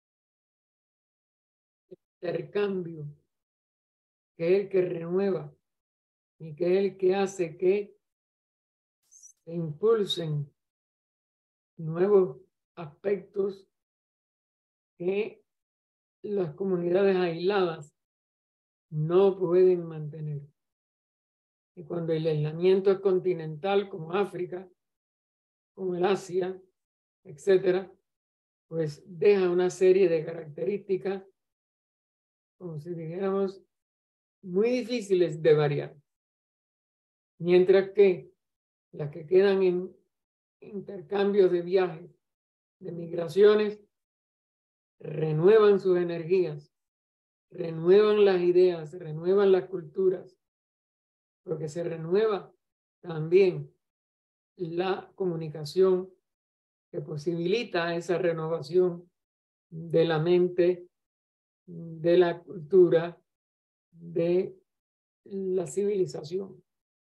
intercambio que es el que renueva y que es el que hace que se impulsen nuevos aspectos que las comunidades aisladas no pueden mantener. Y cuando el aislamiento es continental, como África, como el Asia, etcétera, pues deja una serie de características, como si dijéramos, muy difíciles de variar. Mientras que las que quedan en intercambios de viajes, de migraciones, renuevan sus energías, renuevan las ideas, renuevan las culturas, porque se renueva también la comunicación que posibilita esa renovación de la mente, de la cultura, de la civilización.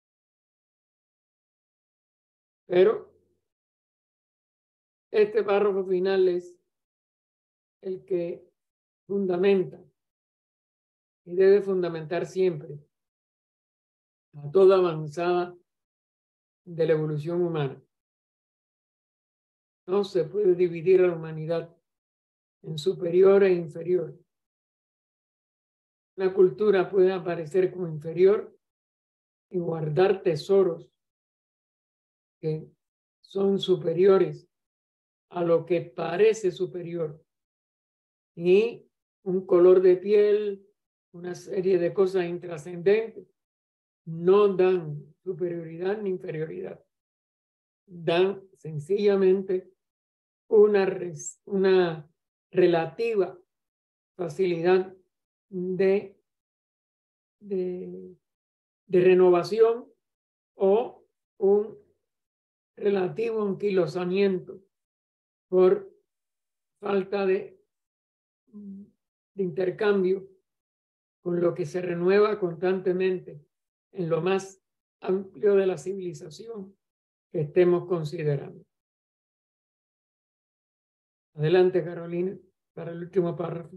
Pero este párrafo final es el que fundamenta y debe fundamentar siempre a toda avanzada de la evolución humana. No se puede dividir a la humanidad en superior e inferior. Una cultura puede aparecer como inferior y guardar tesoros que son superiores a lo que parece superior. Y un color de piel, una serie de cosas intrascendentes, no dan superioridad ni inferioridad. Dan sencillamente una, res, una relativa facilidad de, de, de renovación o un relativo anquilosamiento por falta de, de intercambio con lo que se renueva constantemente en lo más amplio de la civilización que estemos considerando. Adelante, Carolina, para el último párrafo.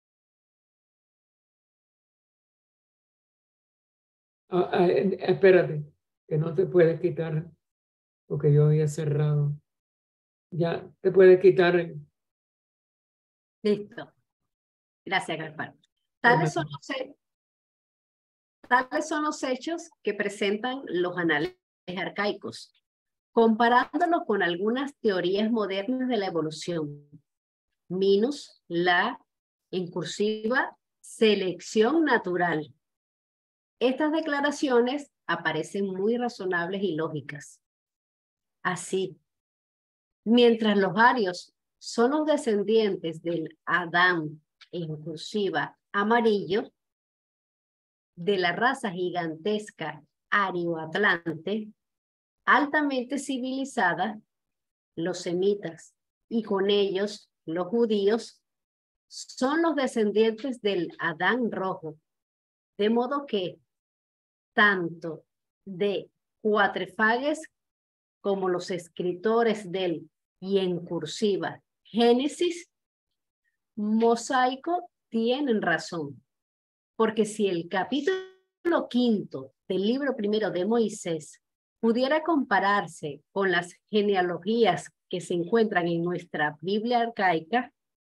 Ah, ah, espérate, que no te puedes quitar, porque yo había cerrado. Ya te puedes quitar. Listo. Gracias, Gaspar. Tales son los, tales son los hechos que presentan los anales arcaicos, comparándolos con algunas teorías modernas de la evolución, minus la incursiva selección natural. Estas declaraciones aparecen muy razonables y lógicas. Así, mientras los arios son los descendientes del Adán en cursiva amarillo, de la raza gigantesca ario-atlante, altamente civilizada, los semitas y con ellos los judíos son los descendientes del Adán rojo, de modo que tanto de cuatrefages como los escritores del y en cursiva Génesis mosaico tienen razón, porque si el capítulo quinto del libro primero de Moisés pudiera compararse con las genealogías que se encuentran en nuestra Biblia arcaica,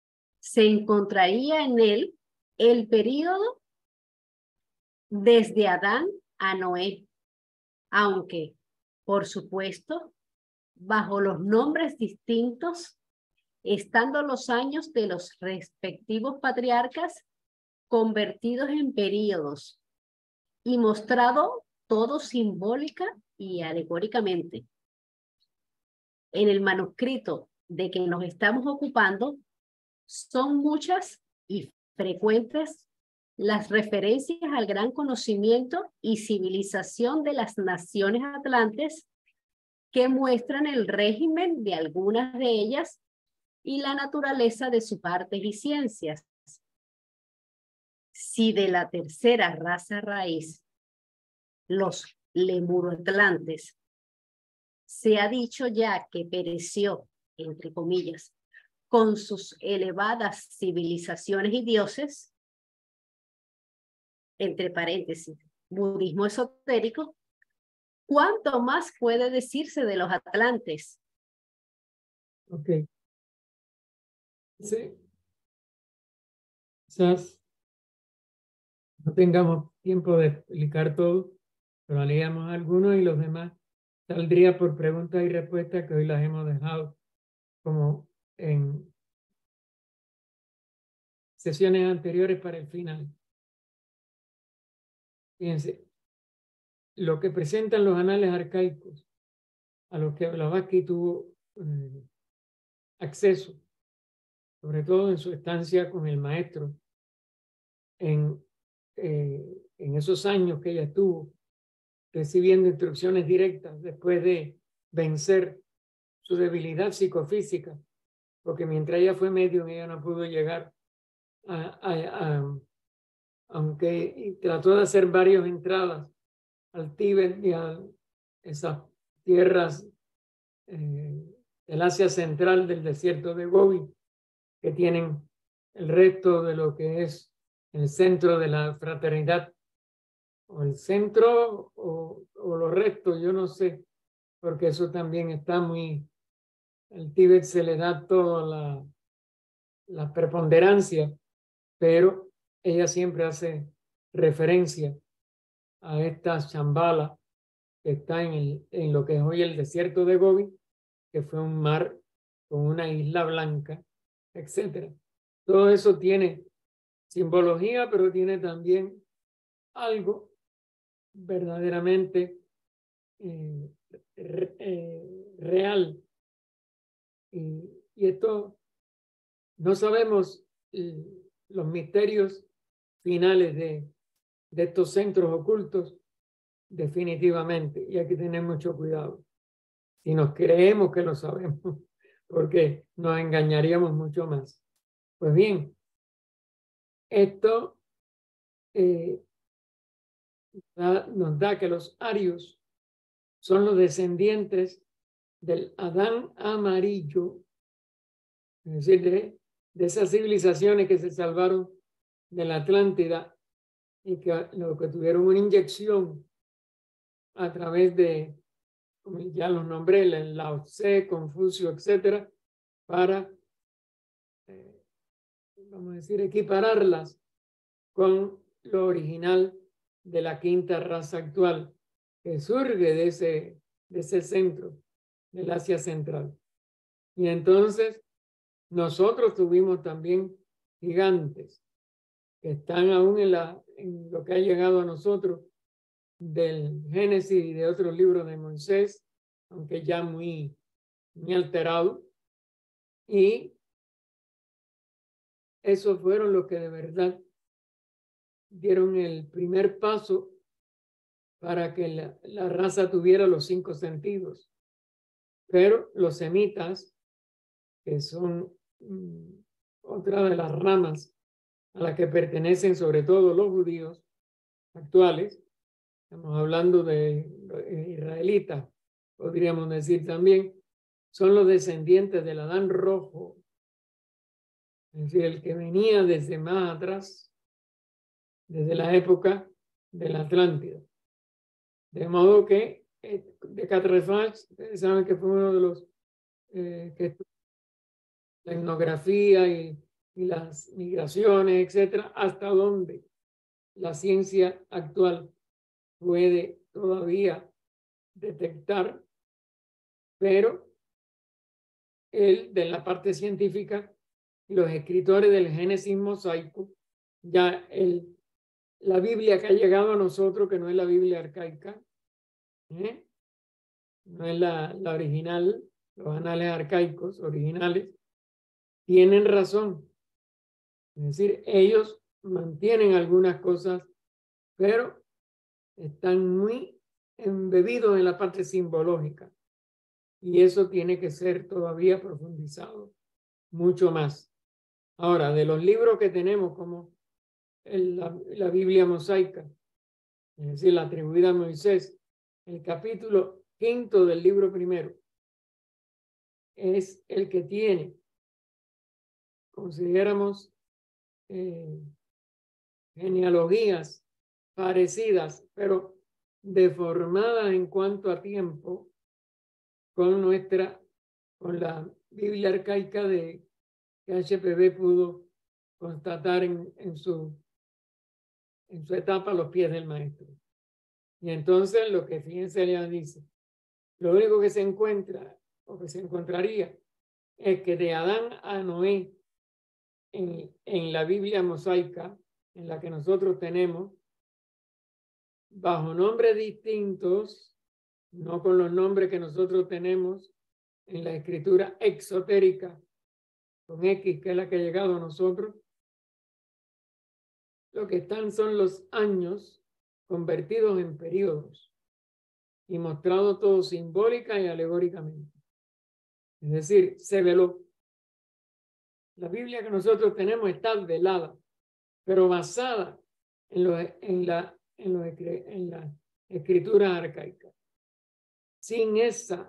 se encontraría en él el período desde Adán a Noé, aunque, por supuesto, bajo los nombres distintos, estando los años de los respectivos patriarcas convertidos en períodos y mostrado todo simbólica y alegóricamente. En el manuscrito de que nos estamos ocupando, son muchas y frecuentes las referencias al gran conocimiento y civilización de las naciones atlantes que muestran el régimen de algunas de ellas y la naturaleza de sus artes y ciencias. Si de la tercera raza raíz, los lemuroatlantes, se ha dicho ya que pereció, entre comillas, con sus elevadas civilizaciones y dioses, entre paréntesis, budismo esotérico, ¿cuánto más puede decirse de los atlantes? Ok. Sí. Quizás no tengamos tiempo de explicar todo, pero haríamos algunos y los demás saldría por preguntas y respuestas que hoy las hemos dejado como en sesiones anteriores para el final. Fíjense, lo que presentan los anales arcaicos a los que Blavatsky tuvo eh, acceso, sobre todo en su estancia con el maestro, en, eh, en esos años que ella estuvo recibiendo instrucciones directas después de vencer su debilidad psicofísica, porque mientras ella fue medium, ella no pudo llegar a, a, a aunque y trató de hacer varias entradas al Tíbet y a esas tierras eh, del Asia Central, del desierto de Gobi, que tienen el resto de lo que es el centro de la fraternidad, o el centro o, o los restos, yo no sé, porque eso también está muy, al Tíbet se le da toda la, la preponderancia, pero ella siempre hace referencia a esta Shambhala que está en, el, en lo que es hoy el desierto de Gobi, que fue un mar con una isla blanca, etcétera. Todo eso tiene simbología, pero tiene también algo verdaderamente eh, re, eh, real. Y, y esto no sabemos eh, los misterios finales de, de estos centros ocultos definitivamente, y hay que tener mucho cuidado si nos creemos que lo sabemos, porque nos engañaríamos mucho más. Pues bien, esto eh, da, nos da que los arios son los descendientes del Adán amarillo, es decir, de, de esas civilizaciones que se salvaron de la Atlántida y que, lo que tuvieron una inyección a través de, como ya los nombré, el Lao Tse, Confucio, etcétera, para, eh, vamos a decir, equipararlas con lo original de la quinta raza actual, que surge de ese, de ese centro del Asia Central. Y entonces nosotros tuvimos también gigantes que están aún en, la, en lo que ha llegado a nosotros del Génesis y de otros libros de Moisés, aunque ya muy, muy alterado. Y esos fueron los que de verdad dieron el primer paso para que la, la raza tuviera los cinco sentidos. Pero los semitas, que son mmm, otra de las ramas a las que pertenecen sobre todo los judíos actuales, estamos hablando de israelitas, podríamos decir también, son los descendientes del Adán rojo, es decir, el que venía desde más atrás, desde la época de la Atlántida. De modo que eh, de Catrefach, ustedes saben que fue uno de los eh, que la etnografía y y las migraciones, etcétera, hasta donde la ciencia actual puede todavía detectar, pero el, de la parte científica, los escritores del Génesis mosaico, ya el, la Biblia que ha llegado a nosotros, que no es la Biblia arcaica, ¿eh? no es la, la original, los anales arcaicos originales, tienen razón. Es decir, ellos mantienen algunas cosas, pero están muy embebidos en la parte simbológica. Y eso tiene que ser todavía profundizado mucho más. Ahora, de los libros que tenemos, como el, la, la Biblia mosaica, es decir, la atribuida a Moisés, el capítulo quinto del libro primero es el que tiene, consideramos, eh, genealogías parecidas, pero deformadas en cuanto a tiempo con nuestra, con la Biblia arcaica de que H P B pudo constatar en, en, su, en su etapa a los pies del maestro. Y entonces lo que fíjense ya dice, lo único que se encuentra o que se encontraría es que de Adán a Noé en, en la Biblia mosaica, en la que nosotros tenemos, bajo nombres distintos, no con los nombres que nosotros tenemos en la escritura exotérica, con X, que es la que ha llegado a nosotros, lo que están son los años convertidos en periodos y mostrado todo simbólica y alegóricamente. Es decir, se veló. La Biblia que nosotros tenemos está velada, pero basada en, lo, en, la, en, lo, en la escritura arcaica. Sin esa,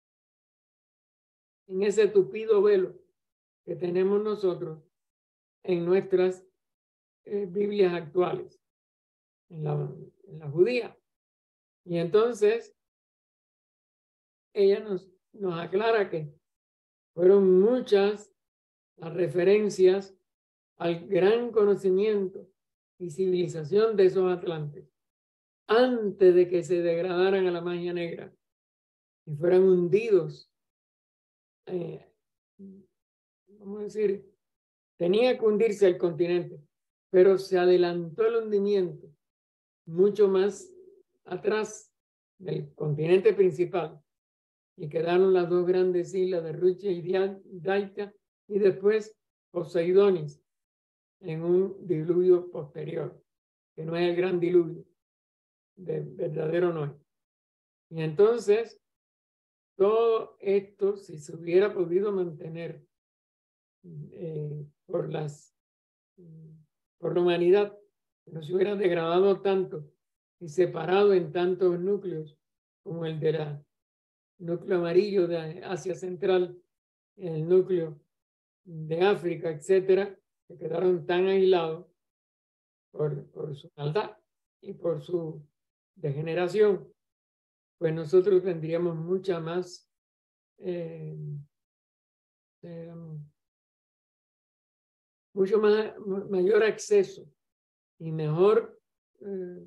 en ese tupido velo que tenemos nosotros en nuestras eh, Biblias actuales, en la, en la judía. Y entonces, ella nos, nos aclara que fueron muchas las referencias al gran conocimiento y civilización de esos atlantes, antes de que se degradaran a la magia negra y fueran hundidos. Eh, vamos a decir, tenía que hundirse el continente, pero se adelantó el hundimiento mucho más atrás del continente principal y quedaron las dos grandes islas de Ruche y Daita y después Poseidonis en un diluvio posterior, que no es el gran diluvio de verdadero Noé. Y entonces todo esto, si se hubiera podido mantener eh, por las por la humanidad, no se hubiera degradado tanto y separado en tantos núcleos como el de la núcleo amarillo de Asia Central, el núcleo de África, etcétera, que quedaron tan aislados por, por su maldad y por su degeneración, pues nosotros tendríamos mucha más eh, eh, mucho más, mayor acceso y mejor eh,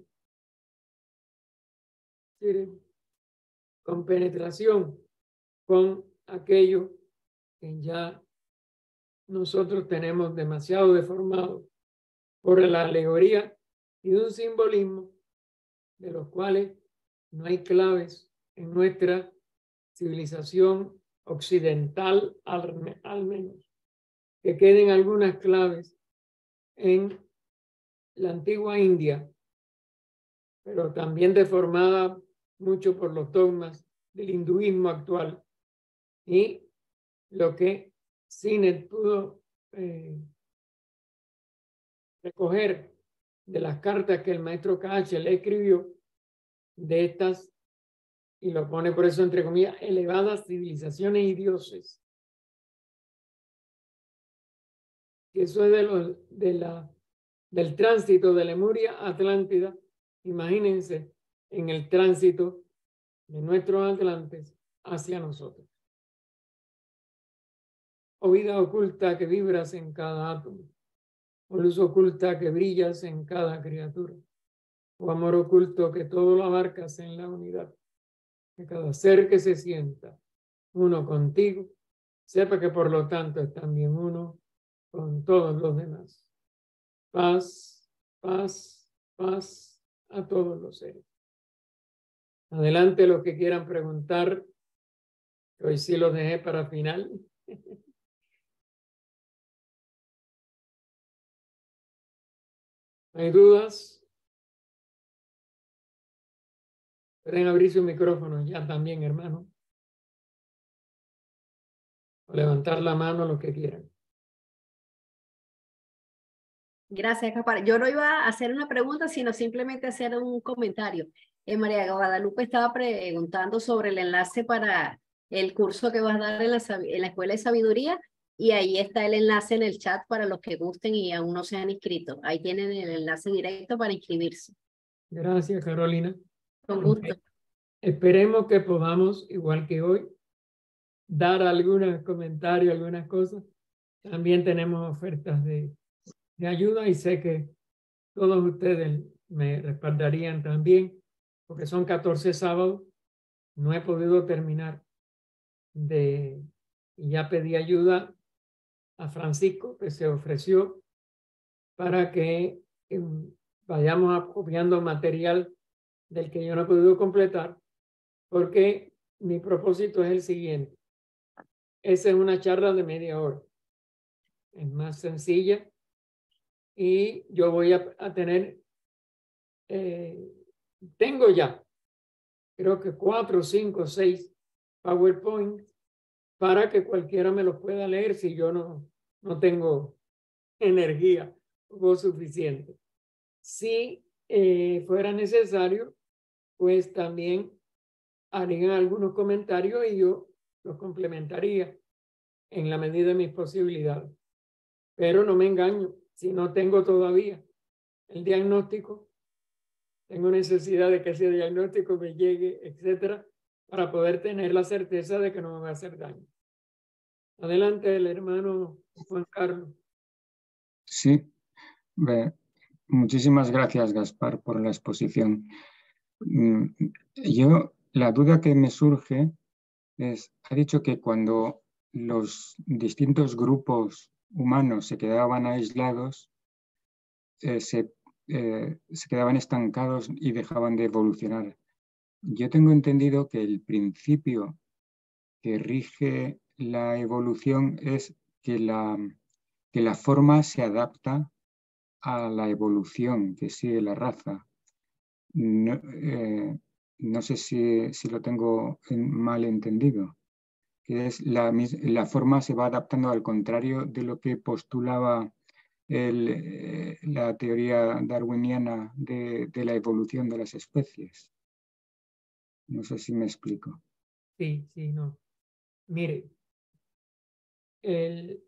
con penetración con aquello que ya nosotros tenemos demasiado deformado por la alegoría y un simbolismo de los cuales no hay claves en nuestra civilización occidental, al, al menos. Que queden algunas claves en la antigua India, pero también deformada mucho por los dogmas del hinduismo actual y lo que Sinet pudo eh, recoger de las cartas que el maestro K H le escribió de estas, y lo pone por eso entre comillas, elevadas civilizaciones y dioses. Y eso es de, los, de la, del tránsito de Lemuria a Atlántida. Imagínense en el tránsito de nuestros atlantes hacia nosotros. o vida oculta que vibras en cada átomo, o luz oculta que brillas en cada criatura, o amor oculto que todo lo abarcas en la unidad, que cada ser que se sienta uno contigo, sepa que por lo tanto es también uno con todos los demás. Paz, paz, paz a todos los seres. Adelante los que quieran preguntar, que hoy sí los dejé para final. ¿Hay dudas? Pueden abrir su micrófono ya también, hermano. O levantar la mano los que quieran. Gracias, Gaspar. Yo no iba a hacer una pregunta, sino simplemente hacer un comentario. Eh, María Guadalupe estaba preguntando sobre el enlace para el curso que vas a dar en la, en la Escuela de Sabiduría, y ahí está el enlace en el chat para los que gusten y aún no se han inscrito. Ahí tienen el enlace directo para inscribirse. Gracias, Carolina. Con gusto. Esperemos que podamos, igual que hoy, dar algunos comentarios, algunas cosas. También tenemos ofertas de, de ayuda y sé que todos ustedes me respaldarían también, porque son catorce sábados. No he podido terminar de... Y ya pedí ayuda a Francisco, que se ofreció para que eh, vayamos acopiando material del que yo no he podido completar, porque mi propósito es el siguiente. Esa es una charla de media hora. Es más sencilla y yo voy a, a tener, eh, tengo ya, creo que cuatro, cinco, seis PowerPoint para que cualquiera me los pueda leer si yo no, no tengo energía o suficiente. Si eh, fuera necesario, pues también harían algunos comentarios y yo los complementaría en la medida de mis posibilidades. Pero no me engaño, si no tengo todavía el diagnóstico, tengo necesidad de que ese diagnóstico me llegue, etcétera, para poder tener la certeza de que no me va a hacer daño. Adelante, el hermano Juan Carlos. Sí, muchísimas gracias, Gaspar, por la exposición. Yo, la duda que me surge es, ha dicho que cuando los distintos grupos humanos se quedaban aislados, eh, se, eh, se quedaban estancados y dejaban de evolucionar. Yo tengo entendido que el principio que rige la evolución es que la, que la forma se adapta a la evolución que sigue la raza. No, eh, no sé si, si lo tengo mal entendido, que es la, la forma se va adaptando al contrario de lo que postulaba el, eh, la teoría darwiniana de, de la evolución de las especies. No sé si me explico. Sí, sí, no. Mire, el,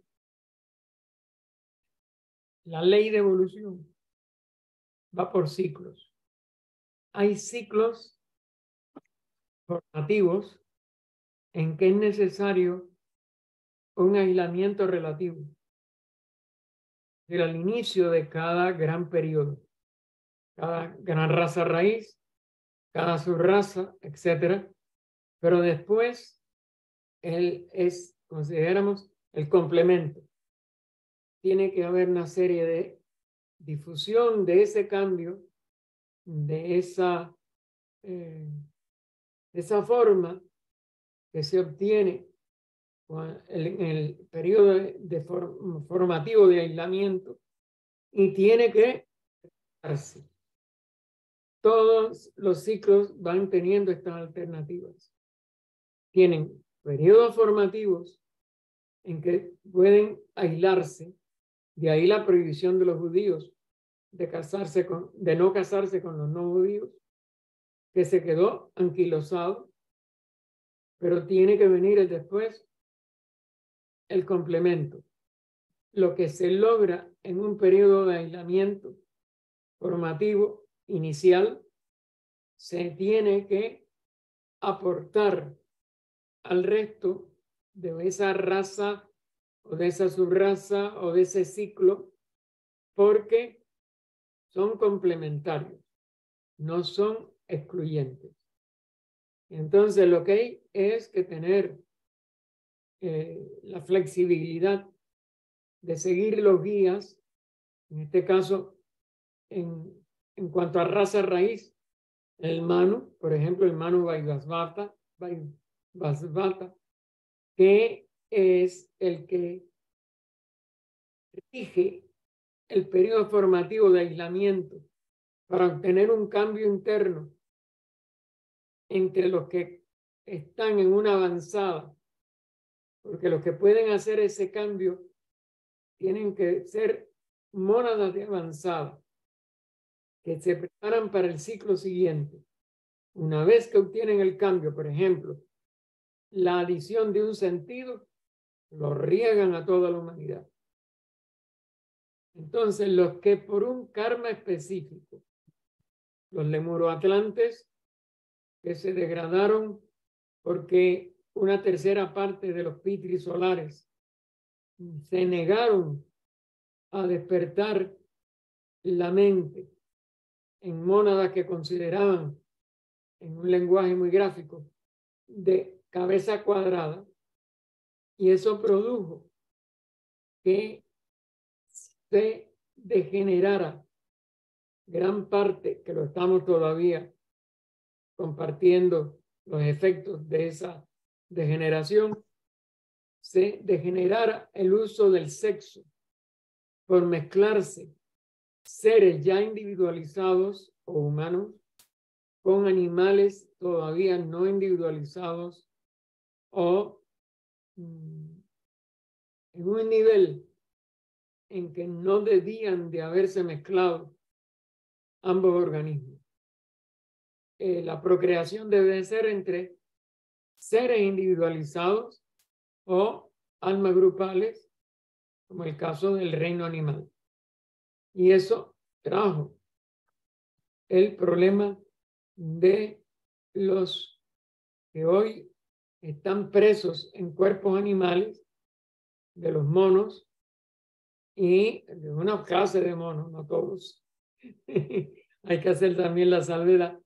la ley de evolución va por ciclos. Hay ciclos formativos en que es necesario un aislamiento relativo. Pero al inicio de cada gran periodo, cada gran raza raíz, cada subraza, etcétera. Pero después él es, consideramos, el complemento. Tiene que haber una serie de difusión de ese cambio, de esa, eh, esa forma que se obtiene en el periodo de, de form, formativo de aislamiento, y tiene que darse. Todos los ciclos van teniendo estas alternativas. Tienen periodos formativos en que pueden aislarse, de ahí la prohibición de los judíos de, casarse con, de no casarse con los no judíos, que se quedó anquilosado, pero tiene que venir después el complemento. Lo que se logra en un periodo de aislamiento formativo inicial se tiene que aportar al resto de esa raza o de esa subraza o de ese ciclo, porque son complementarios, no son excluyentes. Entonces lo que hay es que tener eh, la flexibilidad de seguir los guías, en este caso, en, en cuanto a raza raíz, el Manu, por ejemplo, el Manu Vaivasvata, Vaivasvata, que es el que rige el periodo formativo de aislamiento para obtener un cambio interno entre los que están en una avanzada, porque los que pueden hacer ese cambio tienen que ser mónadas de avanzada, que se preparan para el ciclo siguiente. Una vez que obtienen el cambio, por ejemplo, la adición de un sentido, lo riegan a toda la humanidad. Entonces, los que por un karma específico, los lemuroatlantes, que se degradaron porque una tercera parte de los pitris solares se negaron a despertar la mente en mónadas que consideraban, en un lenguaje muy gráfico, de cabeza cuadrada, y eso produjo que se degenerara gran parte, que lo estamos todavía compartiendo los efectos de esa degeneración, se degenerara el uso del sexo por mezclarse seres ya individualizados o humanos con animales todavía no individualizados o mm, en un nivel en que no debían de haberse mezclado ambos organismos. Eh, la procreación debe ser entre seres individualizados o almas grupales, como el caso del reino animal. Y eso trajo el problema de los que hoy están presos en cuerpos animales, de los monos, y de una clase de monos, no todos. Hay que hacer también la salvedad.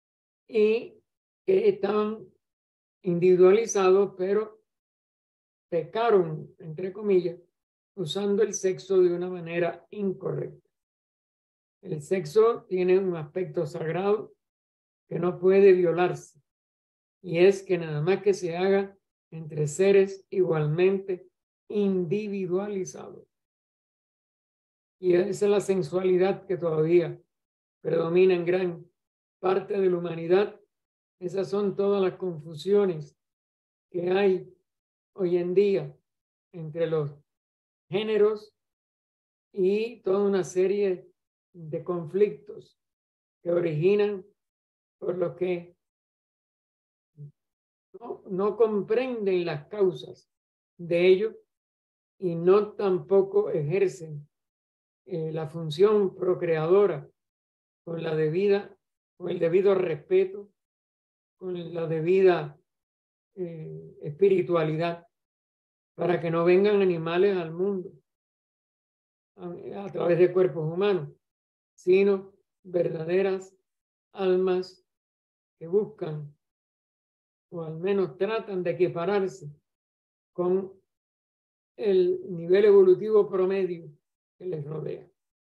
Y que estaban individualizados, pero pecaron, entre comillas, usando el sexo de una manera incorrecta. El sexo tiene un aspecto sagrado que no puede violarse, y es que nada más que se haga entre seres igualmente individualizados. Y esa es la sensualidad que todavía predomina en gran parte de la humanidad. Esas son todas las confusiones que hay hoy en día entre los géneros y toda una serie de conflictos que originan por los que no, no comprenden las causas de ello y no tampoco ejercen eh, la función procreadora con la debida, con el debido respeto, con la debida eh, espiritualidad, para que no vengan animales al mundo a, a través de cuerpos humanos, sino verdaderas almas que buscan o al menos tratan de equipararse con el nivel evolutivo promedio que les rodea. No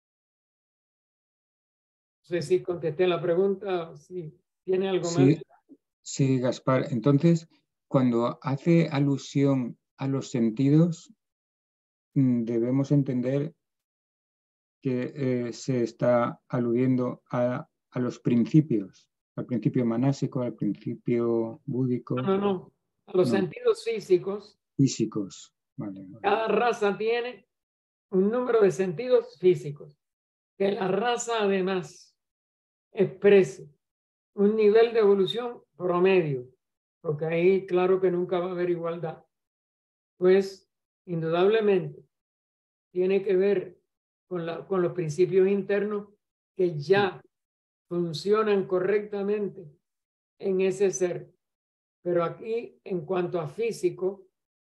sé si contesté la pregunta o si tiene algo Sí, más. sí, Gaspar. Entonces, cuando hace alusión a los sentidos, debemos entender que eh, se está aludiendo a, a los principios, al principio manásico, al principio búdico. No, no, no. A los no. sentidos físicos. Físicos. Vale, vale. Cada raza tiene un número de sentidos físicos. Que la raza además exprese un nivel de evolución promedio, porque ahí claro que nunca va a haber igualdad. Pues indudablemente tiene que ver con, la, con los principios internos que ya funcionan correctamente en ese ser. Pero aquí, en cuanto a físico,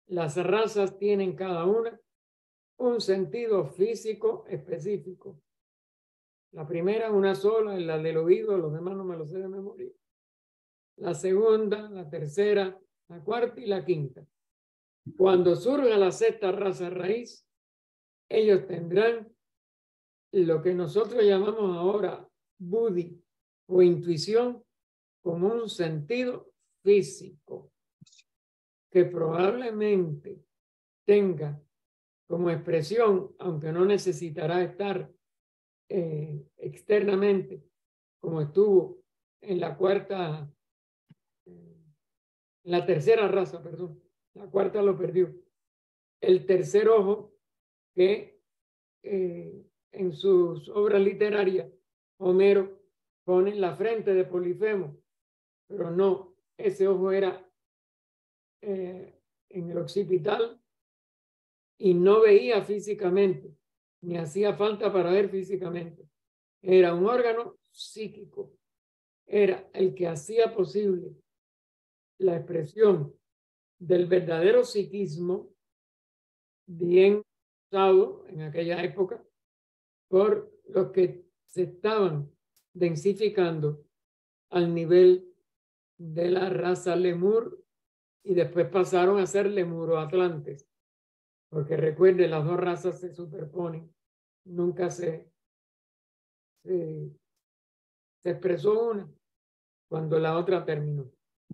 las razas tienen cada una un sentido físico específico. La primera, una sola, es la del oído, los demás no me lo sé de memoria. La segunda, la tercera, la cuarta y la quinta. Cuando surja la sexta raza raíz, ellos tendrán lo que nosotros llamamos ahora buddhi o intuición como un sentido físico que probablemente tenga como expresión, aunque no necesitará estar eh, externamente, como estuvo en la cuarta, en la tercera raza, perdón, la cuarta lo perdió. El tercer ojo que eh, en sus obras literarias Homero pone en la frente de Polifemo, pero no, ese ojo era eh, en el occipital y no veía físicamente, ni hacía falta para ver físicamente. Era un órgano psíquico, era el que hacía posible la expresión del verdadero psiquismo, bien usado en aquella época por los que se estaban densificando al nivel de la raza lemur y después pasaron a ser lemuro-atlantes, porque recuerde, las dos razas se superponen, nunca se, se, se expresó una cuando la otra terminó.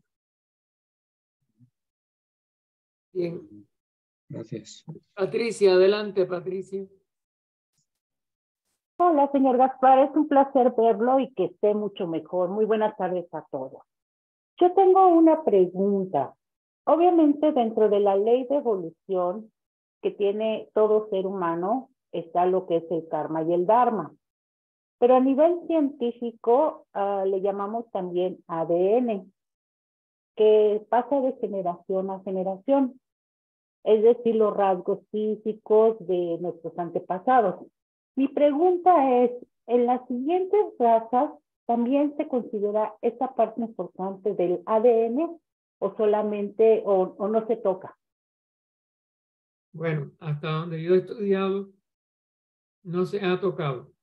Bien. Gracias. Patricia, adelante, Patricia. Hola, señor Gaspar, es un placer verlo y que esté mucho mejor. Muy buenas tardes a todos. Yo tengo una pregunta. Obviamente, dentro de la ley de evolución que tiene todo ser humano, está lo que es el karma y el dharma. Pero a nivel científico, uh, le llamamos también A D N, que pasa de generación a generación. Es decir, los rasgos físicos de nuestros antepasados. Mi pregunta es, ¿en las siguientes razas también se considera esta parte importante del A D N o solamente, o, o no se toca? Bueno, hasta donde yo he estudiado, no se ha tocado.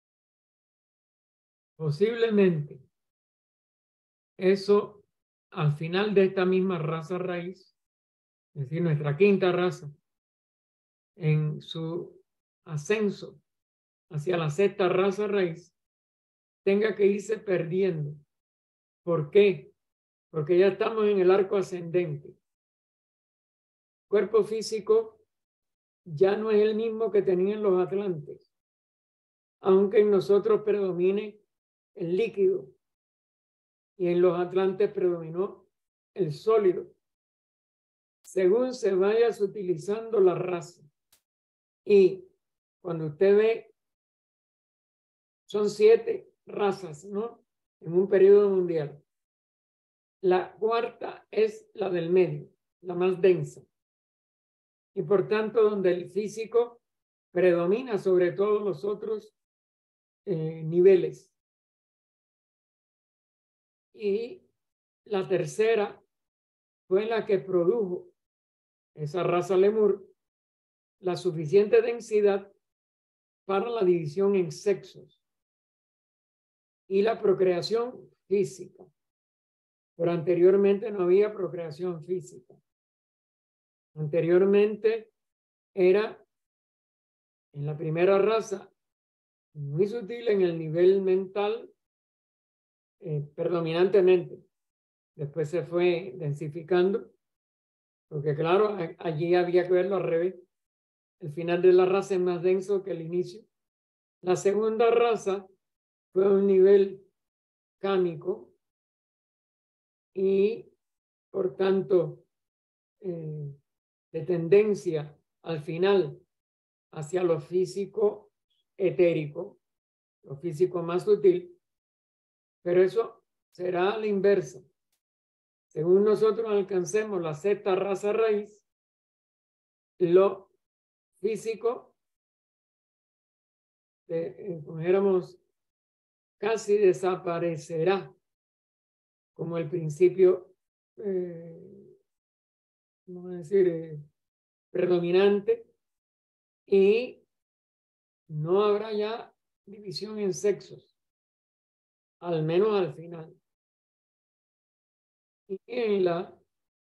Posiblemente eso al final de esta misma raza raíz, es decir, nuestra quinta raza, en su ascenso hacia la sexta raza raíz, tenga que irse perdiendo. ¿Por qué? Porque ya estamos en el arco ascendente. Cuerpo físico ya no es el mismo que tenían los atlantes, aunque en nosotros predomine el líquido y en los atlantes predominó el sólido. Según se vaya utilizando la raza, y cuando usted ve, son siete razas, ¿no? En un periodo mundial. La cuarta es la del medio, la más densa. Y por tanto, donde el físico predomina sobre todos los otros eh, niveles. Y la tercera fue la que produjo esa raza lemur la suficiente densidad para la división en sexos y la procreación física. Pero anteriormente no había procreación física. Anteriormente era en la primera raza muy sutil en el nivel mental eh, predominantemente. Después se fue densificando, porque claro, a, allí había que verlo al revés. El final de la raza es más denso que el inicio. La segunda raza fue un nivel cámico y por tanto eh, de tendencia al final hacia lo físico etérico, lo físico más sutil, pero eso será a la inversa. Según nosotros alcancemos la sexta raza raíz, lo físico, eh, como dijéramos, casi desaparecerá como el principio eh, vamos a decir, eh, predominante, y no habrá ya división en sexos, al menos al final. Y en la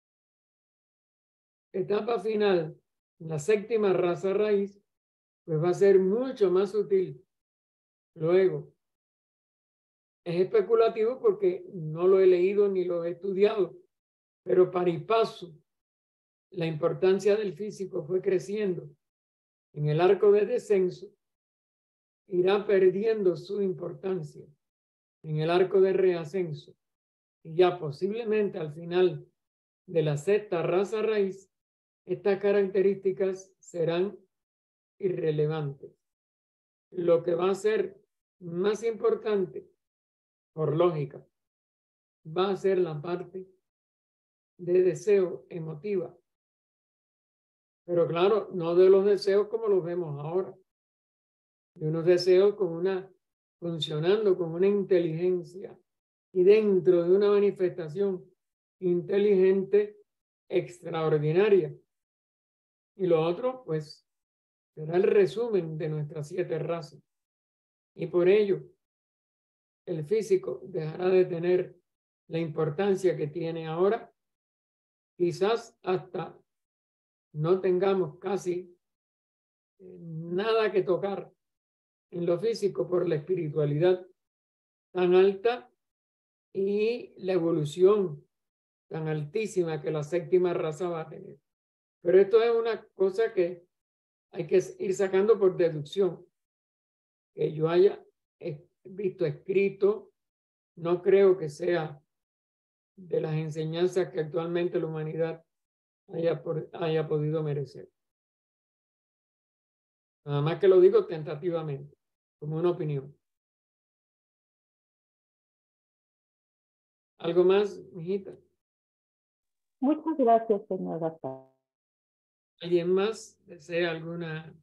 etapa final, la séptima raza raíz, pues va a ser mucho más sutil. Luego, es especulativo porque no lo he leído ni lo he estudiado, pero pari passu, la importancia del físico fue creciendo. En el arco de descenso, irá perdiendo su importancia en el arco de reascenso. Y ya posiblemente al final de la sexta raza raíz, estas características serán irrelevantes. Lo que va a ser más importante, por lógica, va a ser la parte de deseo emotiva. Pero claro, no de los deseos como los vemos ahora. De unos deseos con una, funcionando con una inteligencia y dentro de una manifestación inteligente extraordinaria. Y lo otro, pues, será el resumen de nuestras siete razas. Y por ello, el físico dejará de tener la importancia que tiene ahora. Quizás hasta no tengamos casi nada que tocar en lo físico por la espiritualidad tan alta y la evolución tan altísima que la séptima raza va a tener. Pero esto es una cosa que hay que ir sacando por deducción. Que yo haya visto escrito, no creo que sea de las enseñanzas que actualmente la humanidad haya, por, haya podido merecer. Nada más que lo digo tentativamente, como una opinión. ¿Algo más, mijita? Muchas gracias, señora. ¿Alguien más desea alguna?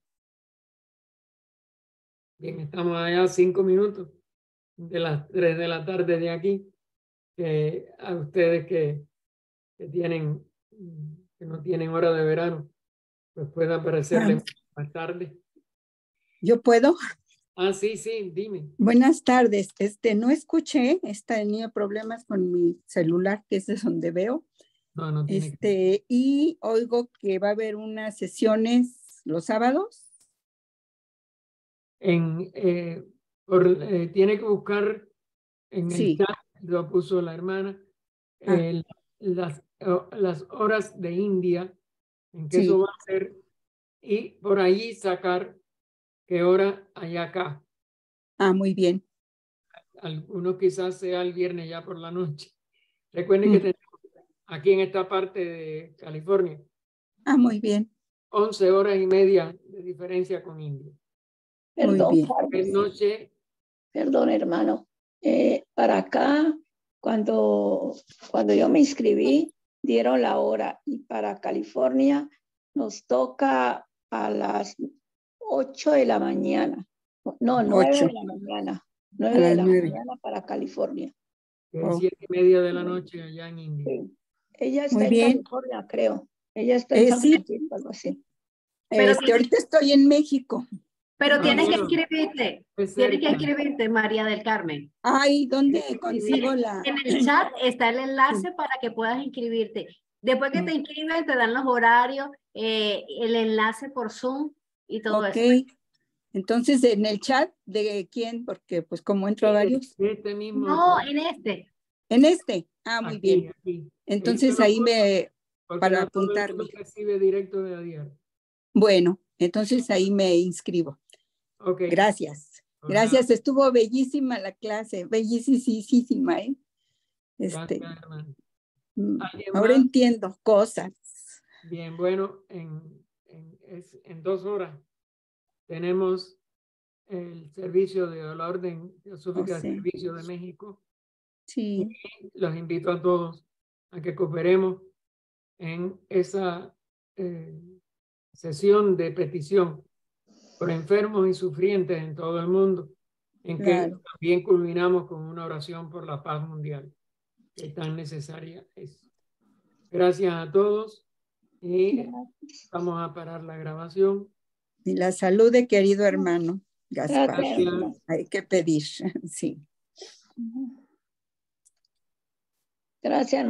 Bien, estamos allá cinco minutos de las tres de la tarde de aquí. Que a ustedes que, que tienen, que no tienen hora de verano, pues pueda parecerles ah. más tarde. ¿Yo puedo? Ah, sí, sí, dime. Buenas tardes. Este, no escuché, esta tenía problemas con mi celular, que es de donde veo. No, no tiene este, que... Y oigo que va a haber unas sesiones los sábados. En, eh, por, eh, tiene que buscar en sí. el chat, lo puso la hermana, eh, ah. las, oh, las horas de India, en que sí. Eso va a ser, y por ahí sacar qué hora hay acá. Ah, muy bien. Algunos quizás sea el viernes ya por la noche. Recuerden mm. que tenemos aquí en esta parte de California. Ah, muy bien. once horas y media de diferencia con India. Perdón, es noche. Perdón, hermano. Eh, para acá, cuando, cuando yo me inscribí, dieron la hora y para California nos toca a las ocho de la mañana. No, nueve de la mañana. nueve de la mañana para California. Que es siete y media de la noche allá en India. Sí. Ella está Muy en bien. California, creo. Ella está en eh, San Francisco, algo así. Pero este, ahorita estoy en México. Pero Ah, tienes bueno. que inscribirte. Es Tienes que cerca. inscribirte, María del Carmen. Ay, ¿dónde consigo la...? En el chat está el enlace para que puedas inscribirte. Después que te inscribes, te dan los horarios, eh, el enlace por Zoom y todo Ok. eso. Entonces, ¿en el chat de quién? Porque pues como entro a varios. Este mismo. No, en este. ¿En este? Ah, muy Aquí, bien. aquí. Entonces Este ahí lo me... Porque para no todo el apuntarme. mundo recibe directo de Adiar. Bueno, entonces ahí me inscribo. Okay. Gracias. Por Gracias. nada. Estuvo bellísima la clase. Bellísima, ¿eh? Este, Gracias, hermano. ahora más? entiendo cosas. Bien, bueno, en, en, es, en dos horas tenemos el servicio de la Orden Teosófica Oh, sí. de Servicio de México. Sí. Y los invito a todos a que cooperemos en esa eh, sesión de petición por enfermos y sufrientes en todo el mundo, en Claro. que también culminamos con una oración por la paz mundial, que tan necesaria es. Gracias a todos. Y vamos a parar la grabación. Y la salud de querido hermano Gaspar. Gracias. Hay que pedir, sí. Gracias.